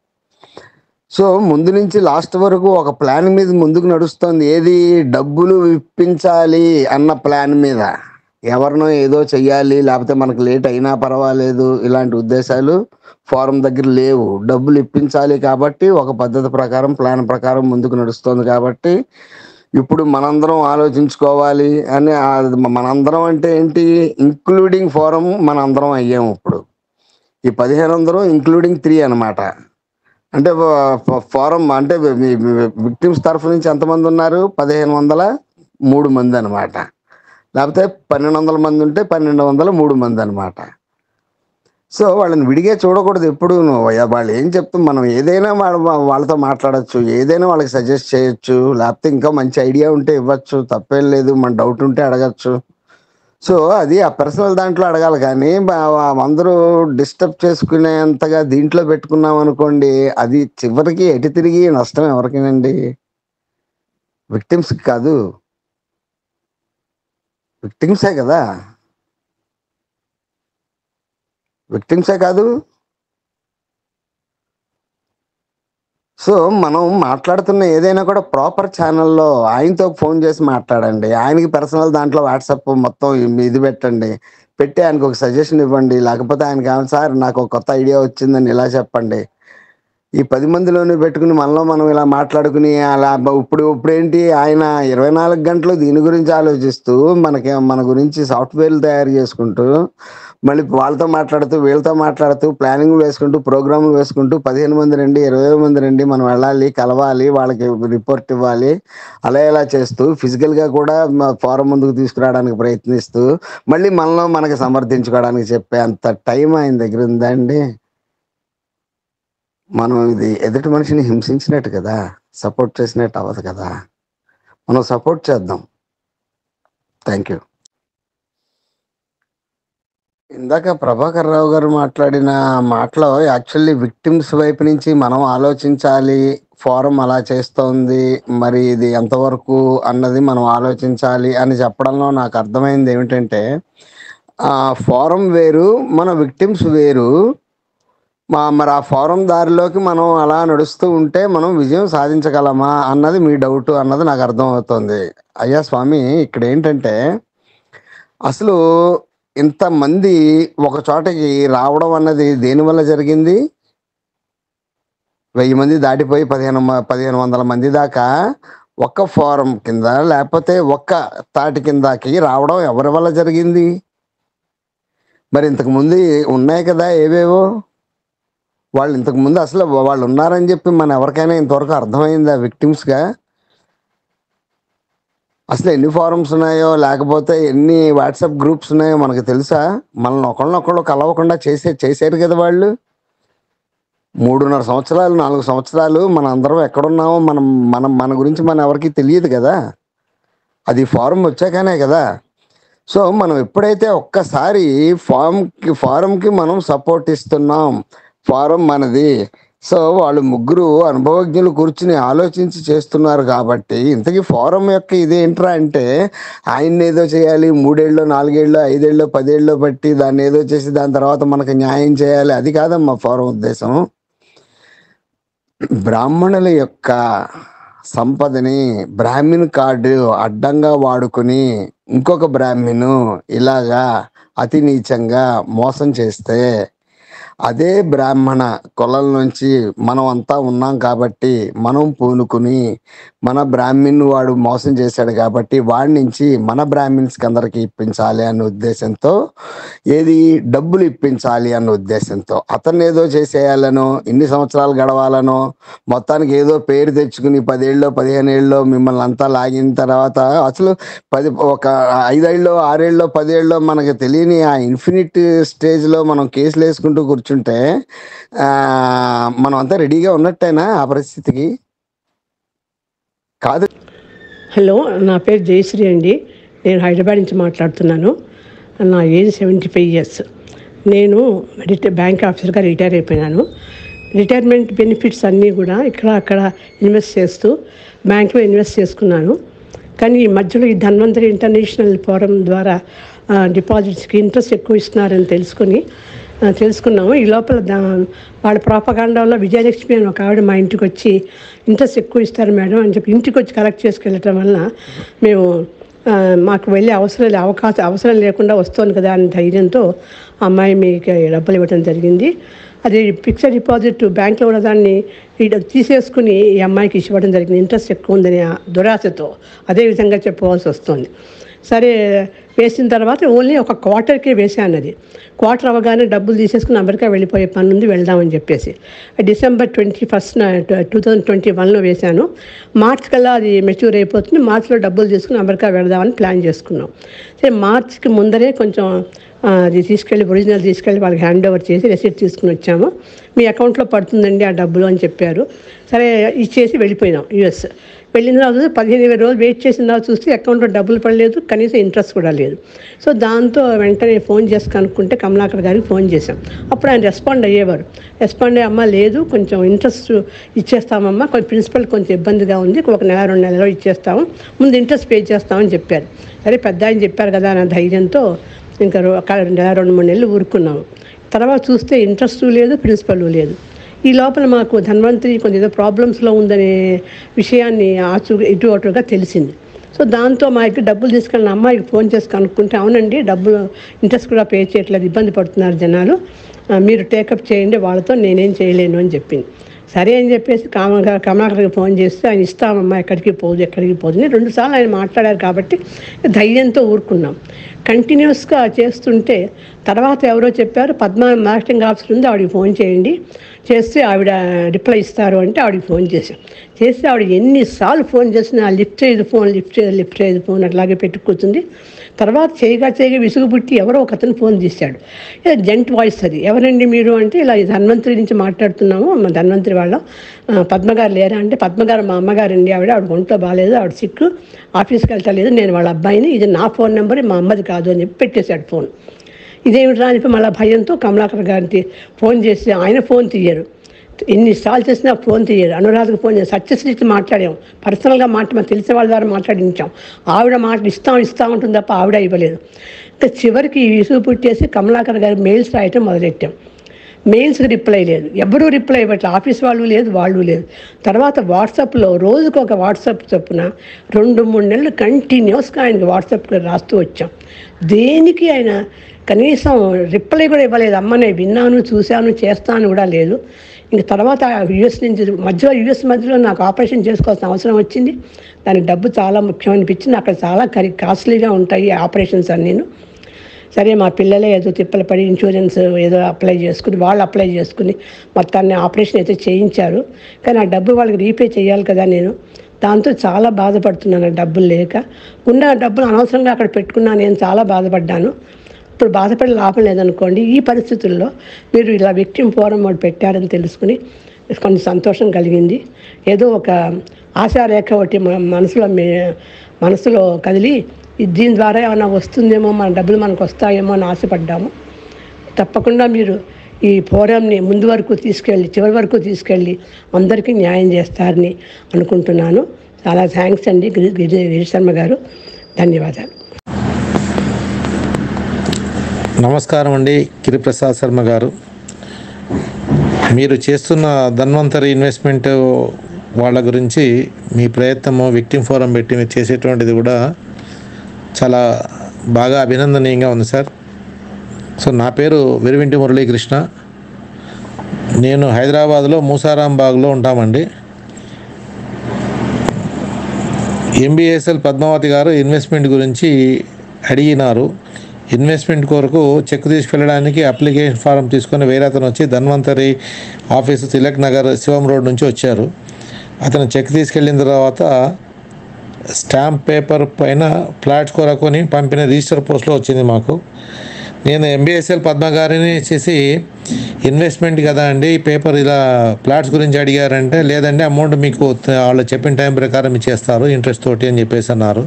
సో ముందు నుంచి లాస్ట్ వరకు ఒక ప్లాన్ మీద ముందుకు నడుస్తుంది. ఏది? డబ్బులు ఇప్పించాలి అన్న ప్లాన్ మీద. ఎవరినో ఏదో చెయ్యాలి, లేకపోతే మనకు లేట్ అయినా పర్వాలేదు, ఇలాంటి ఉద్దేశాలు ఫారం దగ్గర లేవు. డబ్బులు ఇప్పించాలి కాబట్టి ఒక పద్ధతి ప్రకారం ప్లాన్ ప్రకారం ముందుకు నడుస్తుంది. కాబట్టి ఇప్పుడు మనందరం ఆలోచించుకోవాలి అని. మనందరం అంటే ఏంటి? ఇంక్లూడింగ్ ఫారం మనందరం అయ్యాము ఇప్పుడు. ఈ పదిహేను వందలు ఇంక్లూడింగ్ త్రీ అనమాట. అంటే ఫారం అంటే విక్టిమ్స్ తరఫు నుంచి ఎంతమంది ఉన్నారు? పదిహేను వందల మూడు మంది అనమాట. లేకపోతే పన్నెండు వందల మంది ఉంటే పన్నెండు వందల మూడు మంది అనమాట. సో వాళ్ళని విడిగా చూడకూడదు ఎప్పుడు. వాళ్ళు ఏం చెప్తాం, మనం ఏదైనా వాళ్ళ వాళ్ళతో మాట్లాడచ్చు, ఏదైనా వాళ్ళకి సజెస్ట్ చేయొచ్చు, లేకపోతే ఇంకా మంచి ఐడియా ఉంటే ఇవ్వచ్చు, తప్పేం లేదు. మన డౌట్ ఉంటే అడగచ్చు. సో అది ఆ పర్సనల్ దాంట్లో అడగాలి. కానీ అందరూ డిస్టర్బ్ చేసుకునేంతగా దీంట్లో పెట్టుకున్నాం అనుకోండి, అది చివరికి ఎటు తిరిగి నష్టం ఎవరికేనండి? విక్టిమ్స్కి కాదు, విక్టిమ్సే కదా, విక్టిమ్సే కాదు. సో మనం మాట్లాడుతున్న ఏదైనా కూడా ప్రాపర్ ఛానల్లో ఆయనతో ఫోన్ చేసి మాట్లాడండి. ఆయనకి పర్సనల్ దాంట్లో వాట్సాప్ మొత్తం ఇది పెట్టండి, పెట్టి ఆయనకు ఒక సజెషన్ ఇవ్వండి. లేకపోతే ఆయనకి ఏమన్నా సార్ నాకు ఒక కొత్త ఐడియా వచ్చిందని ఇలా చెప్పండి. ఈ పది మందిలోనే పెట్టుకుని మనలో మనం ఇలా మాట్లాడుకుని అలా ఇప్పుడు ఇప్పుడు ఏంటి, ఆయన ఇరవై నాలుగు గంటలు దీని గురించి ఆలోచిస్తూ మనకి మన గురించి సాఫ్ట్వేర్లు తయారు చేసుకుంటూ, మళ్ళీ వాళ్ళతో మాట్లాడుతూ వీళ్ళతో మాట్లాడుతూ ప్లానింగ్ వేసుకుంటూ ప్రోగ్రాములు వేసుకుంటూ పదిహేను మంది రండి, ఇరవై మంది రండి, మనం వెళ్ళాలి, కలవాలి, వాళ్ళకి రిపోర్ట్ ఇవ్వాలి, అలా ఇలా చేస్తూ ఫిజికల్గా కూడా ఫారం ముందుకు తీసుకురావడానికి ప్రయత్నిస్తూ మళ్ళీ మనలో మనకి సమర్థించుకోవడానికి చెప్పే అంత టైం ఆయన దగ్గర ఉందండి. మనం ఇది ఎదుటి మనిషిని హింసించినట్టు కదా, సపోర్ట్ చేసినట్టు అవ్వదు కదా. మనం సపోర్ట్ చేద్దాం. Thank you. ఇందాక ప్రభాకర్ రావు గారు మాట్లాడిన మాటలో యాక్చువల్లీ విక్టిమ్స్ వైపు నుంచి మనం ఆలోచించాలి, ఫోరం అలా చేస్తోంది, మరి ఇది ఎంతవరకు అన్నది మనం ఆలోచించాలి అని చెప్పడంలో నాకు అర్థమైంది ఏమిటంటే, ఆ ఫోరం వేరు, మన విక్టిమ్స్ వేరు. మా మరి ఆ ఫోరం దారిలోకి మనం అలా నడుస్తూ ఉంటే మనం విజయం సాధించగలమా అన్నది మీ డౌట్ అన్నది నాకు అర్థం అవుతుంది. అయ్యా స్వామి, ఇక్కడ ఏంటంటే అసలు ఇంతమంది ఒక చోటకి రావడం అన్నది దేనివల్ల జరిగింది? వెయ్యి మంది దాటిపోయి పదిహేను పదిహేను వందల మంది దాకా ఒక్క ఫోరం కింద లేకపోతే ఒక్క తాటి కిందకి రావడం ఎవరి వల్ల జరిగింది? మరి ఇంతకు ముందు ఉన్నాయి కదా ఏవేవో. వాళ్ళు ఇంతకు ముందు అసలు వాళ్ళు ఉన్నారని చెప్పి మన ఎవరికైనా ఇంతవరకు అర్థమైందా విక్టిమ్స్గా? అసలు ఎన్ని ఫారమ్స్ ఉన్నాయో లేకపోతే ఎన్ని వాట్సాప్ గ్రూప్స్ ఉన్నాయో మనకు తెలుసా? మనల్ని ఒకళ్ళనొకళ్ళు కలవకుండా చేసే చేశారు కదా వాళ్ళు. మూడున్నర సంవత్సరాలు నాలుగు సంవత్సరాలు మన అందరం ఎక్కడున్నామో మనం మనం మన గురించి మన ఎవరికి తెలియదు కదా. అది ఫారం వచ్చాకనే కదా. సో మనం ఎప్పుడైతే ఒక్కసారి ఫామ్కి ఫారంకి మనం సపోర్ట్ ఇస్తున్నాం, ఫారం మనది, సో వాళ్ళు ముగ్గురు అనుభవజ్ఞులు కూర్చుని ఆలోచించి చేస్తున్నారు కాబట్టి, ఇంతకీ ఫారం యొక్క ఇదేంట్రా అంటే ఆయన్ని ఏదో చేయాలి, మూడేళ్ళు నాలుగేళ్ళు ఐదేళ్ళు పదేళ్ళు బట్టి దాన్ని ఏదో చేసి దాని తర్వాత మనకు న్యాయం చేయాలి, అది కాదమ్మా ఫారం ఉద్దేశం. బ్రాహ్మణుల యొక్క సంపదని బ్రాహ్మణ్ కార్డు అడ్డంగా వాడుకుని ఇంకొక బ్రాహ్మణు ఇలాగా అతి నీచంగా మోసం చేస్తే అదే బ్రాహ్మణ కులం నుంచి మనం అంతా ఉన్నాం కాబట్టి మనం పూనుకుని మన బ్రాహ్మణ్ వాడు మోసం చేశాడు కాబట్టి వాడి నుంచి మన బ్రాహ్మిన్స్కి అందరికి ఇప్పించాలి అనే ఉద్దేశంతో, ఏది డబ్బులు ఇప్పించాలి అన్న ఉద్దేశంతో అతన్ని ఏదో చేసేయాలనో, ఇన్ని సంవత్సరాలు గడవాలనో, మొత్తానికి ఏదో పేరు తెచ్చుకుని పదేళ్ళలో పదిహేను ఏళ్ళలో మిమ్మల్ని అంతా లాగిన తర్వాత అసలు పది ఒక ఐదేళ్ళలో ఆరేళ్ళలో పదేళ్ళలో మనకు తెలియని ఆ ఇన్ఫినిట్ స్టేజ్లో మనం కేసులు వేసుకుంటూ కూర్చుంటే మనం అంతా రెడీగా ఉన్నట్టేనా ఆ పరిస్థితికి? కాదు. హలో, నా పేరు జయశ్రీ అండి. నేను హైదరాబాద్ నుంచి మాట్లాడుతున్నాను. నా ఏజ్ సెవెంటీ ఫైవ్ ఇయర్స్. నేను రిటైర్ బ్యాంక్ ఆఫీసర్గా రిటైర్ అయిపోయినాను. రిటైర్మెంట్ బెనిఫిట్స్ అన్నీ కూడా ఇక్కడ అక్కడ ఇన్వెస్ట్ చేస్తూ బ్యాంక్లో ఇన్వెస్ట్ చేసుకున్నాను. కానీ ఈ మధ్యలో ఈ ధన్వంతరి ఇంటర్నేషనల్ ఫోరం ద్వారా డిపాజిట్స్కి ఇంట్రెస్ట్ ఎక్కువ ఇస్తున్నారని తెలుసుకుని తెలుసుకున్నాము. ఈ లోపల దా వాళ్ళ ప్రాపగాండాలో విజయలక్ష్మి అని ఒక ఆవిడ మా ఇంటికి వచ్చి ఇంట్రెస్ట్ ఎక్కువ ఇస్తారు మేడం అని చెప్పి ఇంటికి వచ్చి కలెక్ట్ చేసుకెళ్ళటం వల్ల మేము మాకు వెళ్ళే అవసరం అవకాశం అవసరం లేకుండా వస్తుంది కదా అనే ధైర్యంతో అమ్మాయి మీకు డబ్బులు ఇవ్వడం జరిగింది. అది ఫిక్స్డ్ డిపాజిట్ బ్యాంక్లో ఉన్న దాన్ని తీసేసుకుని ఈ అమ్మాయికి ఇవ్వడం జరిగింది. ఇంట్రెస్ట్ ఎక్కువ ఉందని దురాశతో అదే విధంగా చెప్పవలసి వస్తుంది. సరే, వేసిన తర్వాత ఓన్లీ ఒక క్వార్టర్కే వేసాను. అది క్వార్టర్ అవగానే డబ్బులు తీసేసుకుని అమెరికా వెళ్ళిపోయే పని ఉంది, వెళ్దామని చెప్పేసి December twenty first two thousand twenty వన్లో వేశాను. మార్చ్ కల్లా అది మెచ్యూర్ అయిపోతుంది. మార్చ్లో డబ్బులు తీసుకుని అమెరికా వెళ్దామని ప్లాన్ చేసుకున్నాం. సరే, మార్చ్కి ముందరే కొంచెం అది తీసుకెళ్ళి ఒరిజినల్ తీసుకెళ్ళి వాళ్ళకి హ్యాండ్ ఓవర్ చేసి రెసిప్ట్ తీసుకుని వచ్చాము. మీ అకౌంట్లో పడుతుందండి ఆ డబ్బులు అని చెప్పారు. సరే, ఇచ్చేసి వెళ్ళిపోయినాం యూఎస్. వెళ్ళిన తర్వాత పదిహేను ఇరవై రోజులు వెయిట్ చేసిన తర్వాత చూస్తే అకౌంట్లో డబ్బులు పడలేదు, కనీసం ఇంట్రెస్ట్ కూడా లేదు. సో దాంతో వెంటనే ఫోన్ చేసి కనుక్కుంటే కమలాకర్ గారికి ఫోన్ చేశాం. అప్పుడు ఆయన రెస్పాండ్ అయ్యేవారు. రెస్పాండ్ అయ్యి, అమ్మ లేదు, కొంచెం ఇంట్రెస్ట్ ఇచ్చేస్తామమ్మా, కొంచెం ప్రిన్సిపల్ కొంచెం ఇబ్బందిగా ఉంది, ఒక నెల రెండు నెలలో ఇచ్చేస్తాము, ముందు ఇంట్రెస్ట్ పే చేస్తామని చెప్పారు. సరే, పెద్ద ఆయన చెప్పారు కదా అన్న ధైర్యంతో ఇంకా నెల రెండు మూడు నెలలు ఊరుకున్నాము. తర్వాత చూస్తే ఇంట్రెస్ట్ లేదు, ప్రిన్సిపల్ లేదు. ఈ లోపల మాకు ధన్వంతరి కొంచెం ఏదో ప్రాబ్లమ్స్లో ఉందనే విషయాన్ని ఆచు ఇటు అటుగా తెలిసింది. సో దాంతో మా యొక్క డబ్బులు తీసుకెళ్ళిన అమ్మాయికి ఫోన్ చేసి కనుక్కుంటే, అవునండి డబ్బులు ఇంట్రెస్ట్ కూడా పే చేయట్లేదు, ఇబ్బంది పడుతున్నారు జనాలు, మీరు టేకప్ చేయండి, వాళ్ళతో నేనేం చేయలేను అని చెప్పింది. సరే అని చెప్పేసి కామ కమలాకర్కి ఫోన్ చేస్తే ఆయన ఇస్తామమ్మా, ఎక్కడికి పోదు ఎక్కడికి పోదు రెండుసార్లు ఆయన మాట్లాడారు కాబట్టి ధైర్యంతో ఊరుకున్నాం. కంటిన్యూస్గా చేస్తుంటే తర్వాత ఎవరో చెప్పారు, పద్మ మార్కెటింగ్ ఆఫీసర్ ఉంది, ఆవిడకి ఫోన్ చేయండి, చేస్తే ఆవిడ రిప్లై ఇస్తారు అంటే ఆవిడకి ఫోన్ చేశాం. చేస్తే ఆవిడ ఎన్నిసార్లు ఫోన్ చేసినా లిఫ్ట్ చేయదు ఫోన్ లిఫ్ట్ చేయదు లిఫ్ట్ చేయదు ఫోన్ అట్లాగే పెట్టుకూర్చుంది. తర్వాత చేయగా చేయగా విసుగు పుట్టి ఎవరో ఒక అతను ఫోన్ చేశాడు. జెంట్ వాయిస్ అది, ఎవరండి మీరు అంటే, ఇలా ధన్వంతరి నుంచి మాట్లాడుతున్నాము, మా ధన్వంతరి వాళ్ళ పద్మగారు లేరా అంటే, పద్మగారు మా అమ్మగారండి, ఆవిడ ఆవిడ ఒంట్లో బాగాలేదు, ఆవిడ సిక్, ఆఫీస్కి వెళ్తలేదు, నేను వాళ్ళ అబ్బాయిని, ఇది నా ఫోన్ నెంబర్, మా అమ్మది కాదు అని చెప్పి పెట్టేశాడు ఫోన్. ఇదేమిటి రా అని మళ్ళీ భయంతో కమలాకర్ గారికి ఫోన్ చేసి ఆయన ఫోన్ తీయరు, ఎన్నిసార్లు చేసినా ఫోన్ తీయరు. అనురాధకు ఫోన్ చేసి సత్యశ్రీకి మాట్లాడాం, పర్సనల్గా మాట మాకు తెలిసిన వాళ్ళ ద్వారా మాట్లాడించాం. ఆవిడ మాట ఇస్తాం ఇస్తాం ఉంటుంది తప్ప ఆవిడ ఇవ్వలేదు. ఇంకా చివరికి విసుగు పుట్టేసి కమలాకర్ గారి మెయిల్స్ రాయటం మొదలెట్టాం. మెయిల్స్కి రిప్లై లేదు, ఎవరూ రిప్లై ఇవ్వట్లేదు, ఆఫీస్ వాళ్ళు లేదు, వాళ్ళు లేదు. తర్వాత వాట్సాప్లో రోజుకు ఒక వాట్సాప్ చొప్పున రెండు మూడు నెలలు కంటిన్యూస్గా ఆయనకి వాట్సాప్లో రాస్తూ వచ్చాం. దేనికి ఆయన కనీసం రిప్లై కూడా ఇవ్వలేదు. అమ్మ నేను విన్నాను, చూశాను, చేస్తాను కూడా లేదు. ఇంక తర్వాత యూఎస్ నుంచి మధ్యలో యూఎస్ మధ్యలో నాకు ఆపరేషన్ చేసుకోవాల్సిన అవసరం వచ్చింది. దానికి డబ్బు చాలా ముఖ్యం అనిపించింది. అక్కడ చాలా ఖరీ కాస్ట్లీగా ఉంటాయి ఆపరేషన్స్ అన్నీను. సరే, మా పిల్లలే ఏదో తిప్పలు పడి ఇన్సూరెన్స్ ఏదో అప్లై చేసుకుని వాళ్ళు అప్లై చేసుకుని మొత్తాన్ని ఆపరేషన్ అయితే చేయించారు. కానీ ఆ డబ్బు వాళ్ళకి రీపే చేయాలి కదా నేను. దాంతో చాలా బాధపడుతున్నాను, డబ్బులు లేక. ఉన్న డబ్బులు అనవసరంగా అక్కడ పెట్టుకున్నాను, నేను చాలా బాధపడ్డాను. ఇప్పుడు బాధపడి లాభం లేదనుకోండి. ఈ పరిస్థితుల్లో మీరు ఇలా విక్టిమ్ ఫోరం ఒకటి పెట్టారని తెలుసుకుని కొంచెం సంతోషం కలిగింది. ఏదో ఒక ఆశారేఖ ఒకటి మనసులో మనసులో కదిలి దీని ద్వారా ఏమైనా వస్తుందేమో, మన డబ్బులు మనకు వస్తాయేమో అని ఆశపడ్డాము. తప్పకుండా మీరు ఈ ఫోరంని ముందు వరకు తీసుకెళ్ళి చివరి వరకు తీసుకెళ్ళి అందరికీ న్యాయం చేస్తారని అనుకుంటున్నాను. చాలా థ్యాంక్స్ అండి గిరి గిరి శర్మ గారు, ధన్యవాదాలు. నమస్కారం అండి గిరిప్రసాద్ శర్మ గారు. మీరు చేస్తున్న ధన్వంతరి ఇన్వెస్ట్మెంట్ వాళ్ళ గురించి మీ ప్రయత్నము విక్టిమ్ ఫోరం పెట్టి మీరు చేసేటువంటిది కూడా చాలా బాగా అభినందనీయంగా ఉంది సార్. సో నా పేరు వెరివింటి మురళీకృష్ణ. నేను హైదరాబాద్లో మూసారాంబాగ్లో ఉంటామండి. ఎంబీఎస్ఎల్ పద్మావతి గారు ఇన్వెస్ట్మెంట్ గురించి అడిగినారు. ఇన్వెస్ట్మెంట్ కొరకు చెక్ తీసుకెళ్ళడానికి అప్లికేషన్ ఫారం తీసుకొని వేరే అతను వచ్చి ధన్వంతరి ఆఫీసు తిలక్ నగర్ శివం రోడ్ నుంచి వచ్చారు. అతను చెక్ తీసుకెళ్ళిన తర్వాత స్టాంప్ పేపర్ పైన ఫ్లాట్స్ కొరకొని పంపిన రిజిస్టర్ పోస్ట్లో వచ్చింది మాకు. నేను ఎంబీఎస్ఎల్ పద్మ గారిని చేసి ఇన్వెస్ట్మెంట్ కదా అండి, ఈ పేపర్ ఇలా ఫ్లాట్స్ గురించి అడిగారంటే, లేదండి అమౌంట్ మీకు వాళ్ళు చెప్పిన టైం ప్రకారం ఇచ్చేస్తారు ఇంట్రెస్ట్ తోటి అని చెప్పేసి అన్నారు.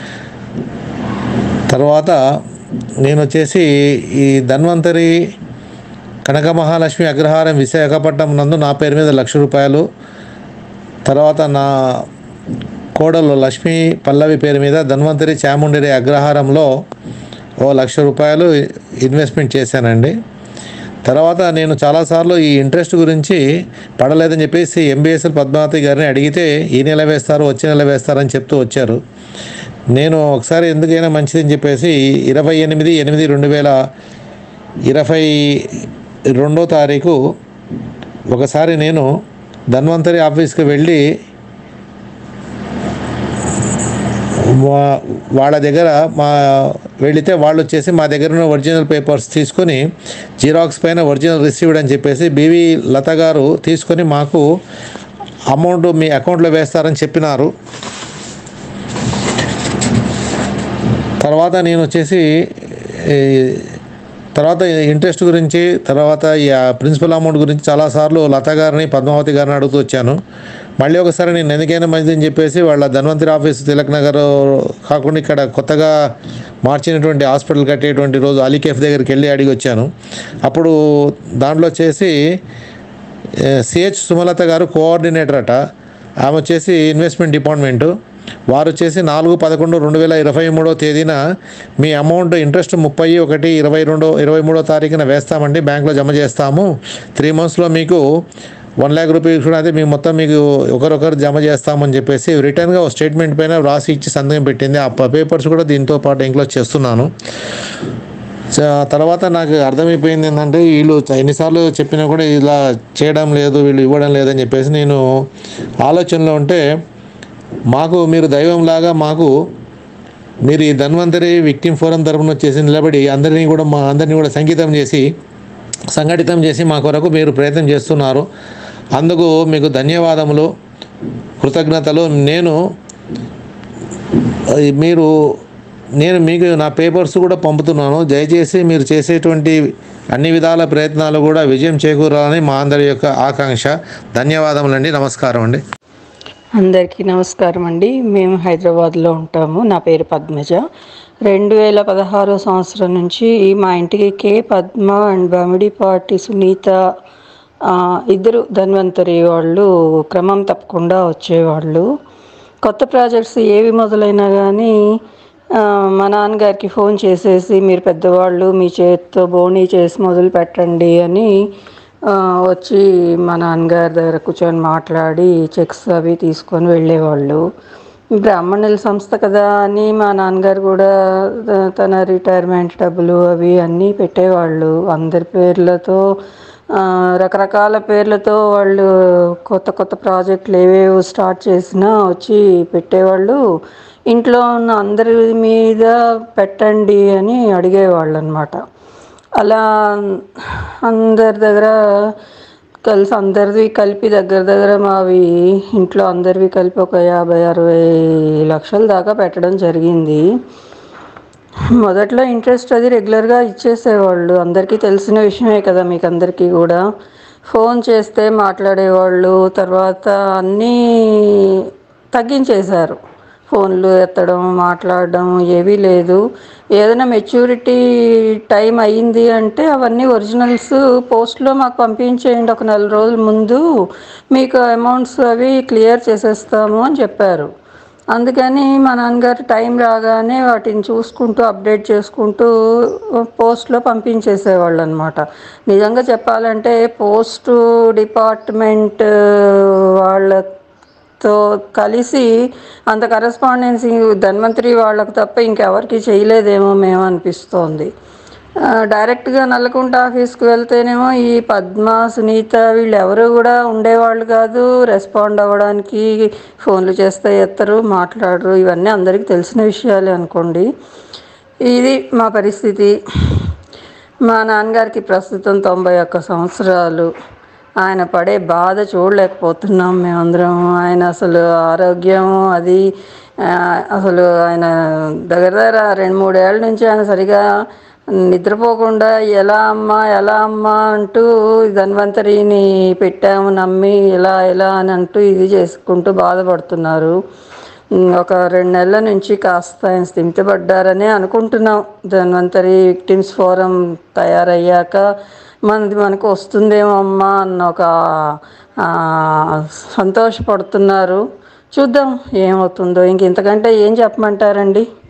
తర్వాత నేను వచ్చేసి ఈ ధన్వంతరి కనక మహాలక్ష్మి అగ్రహారం విశాఖపట్నం నందు నా పేరు మీద లక్ష రూపాయలు, తర్వాత నా కోడలు లక్ష్మీ పల్లవి పేరు మీద ధన్వంతరి చాముండేరి అగ్రహారంలో ఓ లక్ష రూపాయలు ఇన్వెస్ట్మెంట్ చేశానండి. తర్వాత నేను చాలాసార్లు ఈ ఇంట్రెస్ట్ గురించి పడలేదని చెప్పేసి ఎంబీఎస్ఎల్ పద్మావతి గారిని అడిగితే ఈ నెల వేస్తారు వచ్చే నెల వేస్తారని చెప్తూ వచ్చారు. నేను ఒకసారి ఎందుకైనా మంచిదని చెప్పేసి ఇరవై ఎనిమిది ఎనిమిది రెండు వేల ఇరవై రెండో తారీఖు ఒకసారి నేను ధన్వంతరి ఆఫీస్కి వెళ్ళి వాళ్ళ దగ్గర మా వెళితే వాళ్ళు వచ్చేసి మా దగ్గర ఉన్న ఒరిజినల్ పేపర్స్ తీసుకొని జిరాక్స్ పైన ఒరిజినల్ రిసీవ్డ్ అని చెప్పేసి బీవీ లత గారు తీసుకొని మాకు అమౌంట్ మీ అకౌంట్లో వేస్తారని చెప్పినారు. తర్వాత నేను వచ్చేసి తర్వాత ఇంట్రెస్ట్ గురించి, తర్వాత ఈ ప్రిన్సిపల్ అమౌంట్ గురించి చాలాసార్లు లత గారిని పద్మావతి గారిని అడుగుతూ వచ్చాను. మళ్ళీ ఒకసారి నేను ఎందుకైనా మంచిదని చెప్పేసి వాళ్ళ ధన్వంతరి ఆఫీస్ తిలక్ నగర్ కాకుండా ఇక్కడ కొత్తగా మార్చినటువంటి హాస్పిటల్ కట్టేటువంటి రోజు అలీకేఫ్ దగ్గరికి వెళ్ళి అడిగి వచ్చాను. అప్పుడు దాంట్లో వచ్చేసి సిహెచ్ సుమలత గారు కోఆర్డినేటర్ అట, ఆమె వచ్చేసి ఇన్వెస్ట్మెంట్ డిపార్ట్మెంటు. వారు వచ్చేసి నాలుగు పదకొండు రెండు వేల ఇరవై మూడో తేదీన మీ అమౌంట్ ఇంట్రెస్ట్ ముప్పై ఒకటి ఇరవై రెండో ఇరవై మూడో తారీఖున వేస్తామండి, బ్యాంక్లో జమ చేస్తాము, త్రీ మంత్స్లో మీకు వన్ ల్యాక్ రూపీస్ కూడా అయితే మేము మొత్తం మీకు ఒకరొకరు జమ చేస్తామని చెప్పేసి రిటర్న్గా ఒక స్టేట్మెంట్ పైన రాసి ఇచ్చి సంతకం పెట్టింది. ఆ పేపర్స్ కూడా దీంతో పాటు ఎంక్లోజ్ చేస్తున్నాను. తర్వాత నాకు అర్థమైపోయింది ఏంటంటే వీళ్ళు ఎన్నిసార్లు చెప్పినా కూడా ఇలా చేయడం లేదు, వీళ్ళు ఇవ్వడం లేదని చెప్పేసి నేను ఆలోచనలో ఉంటే, మాకు మీరు దైవంలాగా మాకు మీరు ఈ ధన్వంతరి విక్టిమ్ ఫోరం తరపున వచ్చేసి నిలబడి అందరినీ కూడా మా అందరినీ కూడా సంగీతం చేసి సంఘటితం చేసి మా కొరకు మీరు ప్రయత్నం చేస్తున్నారు. అందుకు మీకు ధన్యవాదములు, కృతజ్ఞతలు. నేను మీరు నేను మీకు నా పేపర్స్ కూడా పంపుతున్నాను. దయచేసి మీరు చేసేటువంటి అన్ని విధాల ప్రయత్నాలు కూడా విజయం చేకూరాలని మా అందరి యొక్క ఆకాంక్ష. ధన్యవాదములండి. నమస్కారం అండి. అందరికీ నమస్కారం అండి. మేము హైదరాబాద్లో ఉంటాము. నా పేరు పద్మజ. రెండు వేల పదహారో సంవత్సరం నుంచి మా ఇంటికి కే పద్మ అండ్ బమిడిపాటి సునీత ఇద్దరు ధన్వంతరి వాళ్ళు క్రమం తప్పకుండా వచ్చేవాళ్ళు. కొత్త ప్రాజెక్ట్స్ ఏవి మొదలైనా కానీ మా నాన్నగారికి ఫోన్ చేసేసి మీరు పెద్దవాళ్ళు మీ చేతితో బోనీ చేసి మొదలు పెట్టండి అని వచ్చి మా నాన్నగారి దగ్గర కూర్చొని మాట్లాడి చెక్స్ అవి తీసుకొని వెళ్ళేవాళ్ళు. బ్రాహ్మణుల సంస్థ కదా అని మా నాన్నగారు కూడా తన రిటైర్మెంట్ డబ్బులు అవి అన్నీ పెట్టేవాళ్ళు. అందరి పేర్లతో రకరకాల పేర్లతో వాళ్ళు కొత్త కొత్త ప్రాజెక్టులు ఏవేవో స్టార్ట్ చేసినా వచ్చి పెట్టేవాళ్ళు. ఇంట్లో ఉన్న అందరి మీద పెట్టండి అని అడిగేవాళ్ళు అన్నమాట. అలా అందరి దగ్గర కలిసి అందరివి కలిపి దగ్గర దగ్గర మావి ఇంట్లో అందరివి కలిపి ఒక యాభై అరవై లక్షల దాకా పెట్టడం జరిగింది. మొదట్లో ఇంట్రెస్ట్ అది రెగ్యులర్గా ఇచ్చేసేవాళ్ళు. అందరికీ తెలిసిన విషయమే కదా మీకు అందరికీ కూడా. ఫోన్ చేస్తే మాట్లాడేవాళ్ళు. తర్వాత అన్నీ తగ్గించేశారు. ఫోన్లు ఎత్తడం మాట్లాడడం ఏవీ లేదు. ఏదైనా మెచ్యూరిటీ టైం అయ్యింది అంటే అవన్నీ ఒరిజినల్స్ పోస్ట్లో మాకు పంపించేయండి ఒక నెల రోజుల ముందు, మీకు అమౌంట్స్ అవి క్లియర్ చేసేస్తాము అని చెప్పారు. అందుకని మా నాన్నగారు టైం రాగానే వాటిని చూసుకుంటూ అప్డేట్ చేసుకుంటూ పోస్ట్లో పంపించేసేవాళ్ళు అనమాట. నిజంగా చెప్పాలంటే పోస్టు డిపార్ట్మెంట్ వాళ్ళతో కలిసి అంత కరెస్పాండెన్సీ ధన్వంతరి వాళ్ళకు తప్ప ఇంకెవరికి చేయలేదేమో మేము అనిపిస్తోంది. ఆ, డైరెక్ట్గా నల్లకుంట ఆఫీస్కి వెళ్తేనేమో ఈ పద్మ సునీత వీళ్ళు ఎవరు కూడా ఉండేవాళ్ళు కాదు. రెస్పాండ్ అవ్వడానికి ఫోన్లు చేస్తే ఎత్తరు, మాట్లాడరు. ఇవన్నీ అందరికీ తెలిసిన విషయాలే అనుకోండి. ఇది మా పరిస్థితి. మా నాన్నగారికి ప్రస్తుతం తొంభై ఒక్క సంవత్సరాలు. ఆయన పడే బాధ చూడలేకపోతున్నాం మేమందరం. ఆయన అసలు ఆరోగ్యం అది ఆ, అసలు ఆయన దగ్గర దగ్గర రెండు మూడేళ్ల నుంచి ఆయన సరిగా నిద్రపోకుండా ఎలా అమ్మా ఎలా అమ్మా అంటూ ధన్వంతరిని పెట్టాము నమ్మి ఇలా ఇలా అని అంటూ ఇది చేసుకుంటూ బాధపడుతున్నారు. ఒక రెండు నెలల నుంచి కాస్త ఆయన స్థిమితపడ్డారని అనుకుంటున్నాం. ధన్వంతరి విక్టిమ్స్ ఫోరం తయారయ్యాక మనది మనకు వస్తుందేమో అమ్మా అన్న ఒక సంతోషపడుతున్నారు. చూద్దాం ఏమవుతుందో. ఇంక ఇంతకంటే ఏం చెప్పమంటారండి.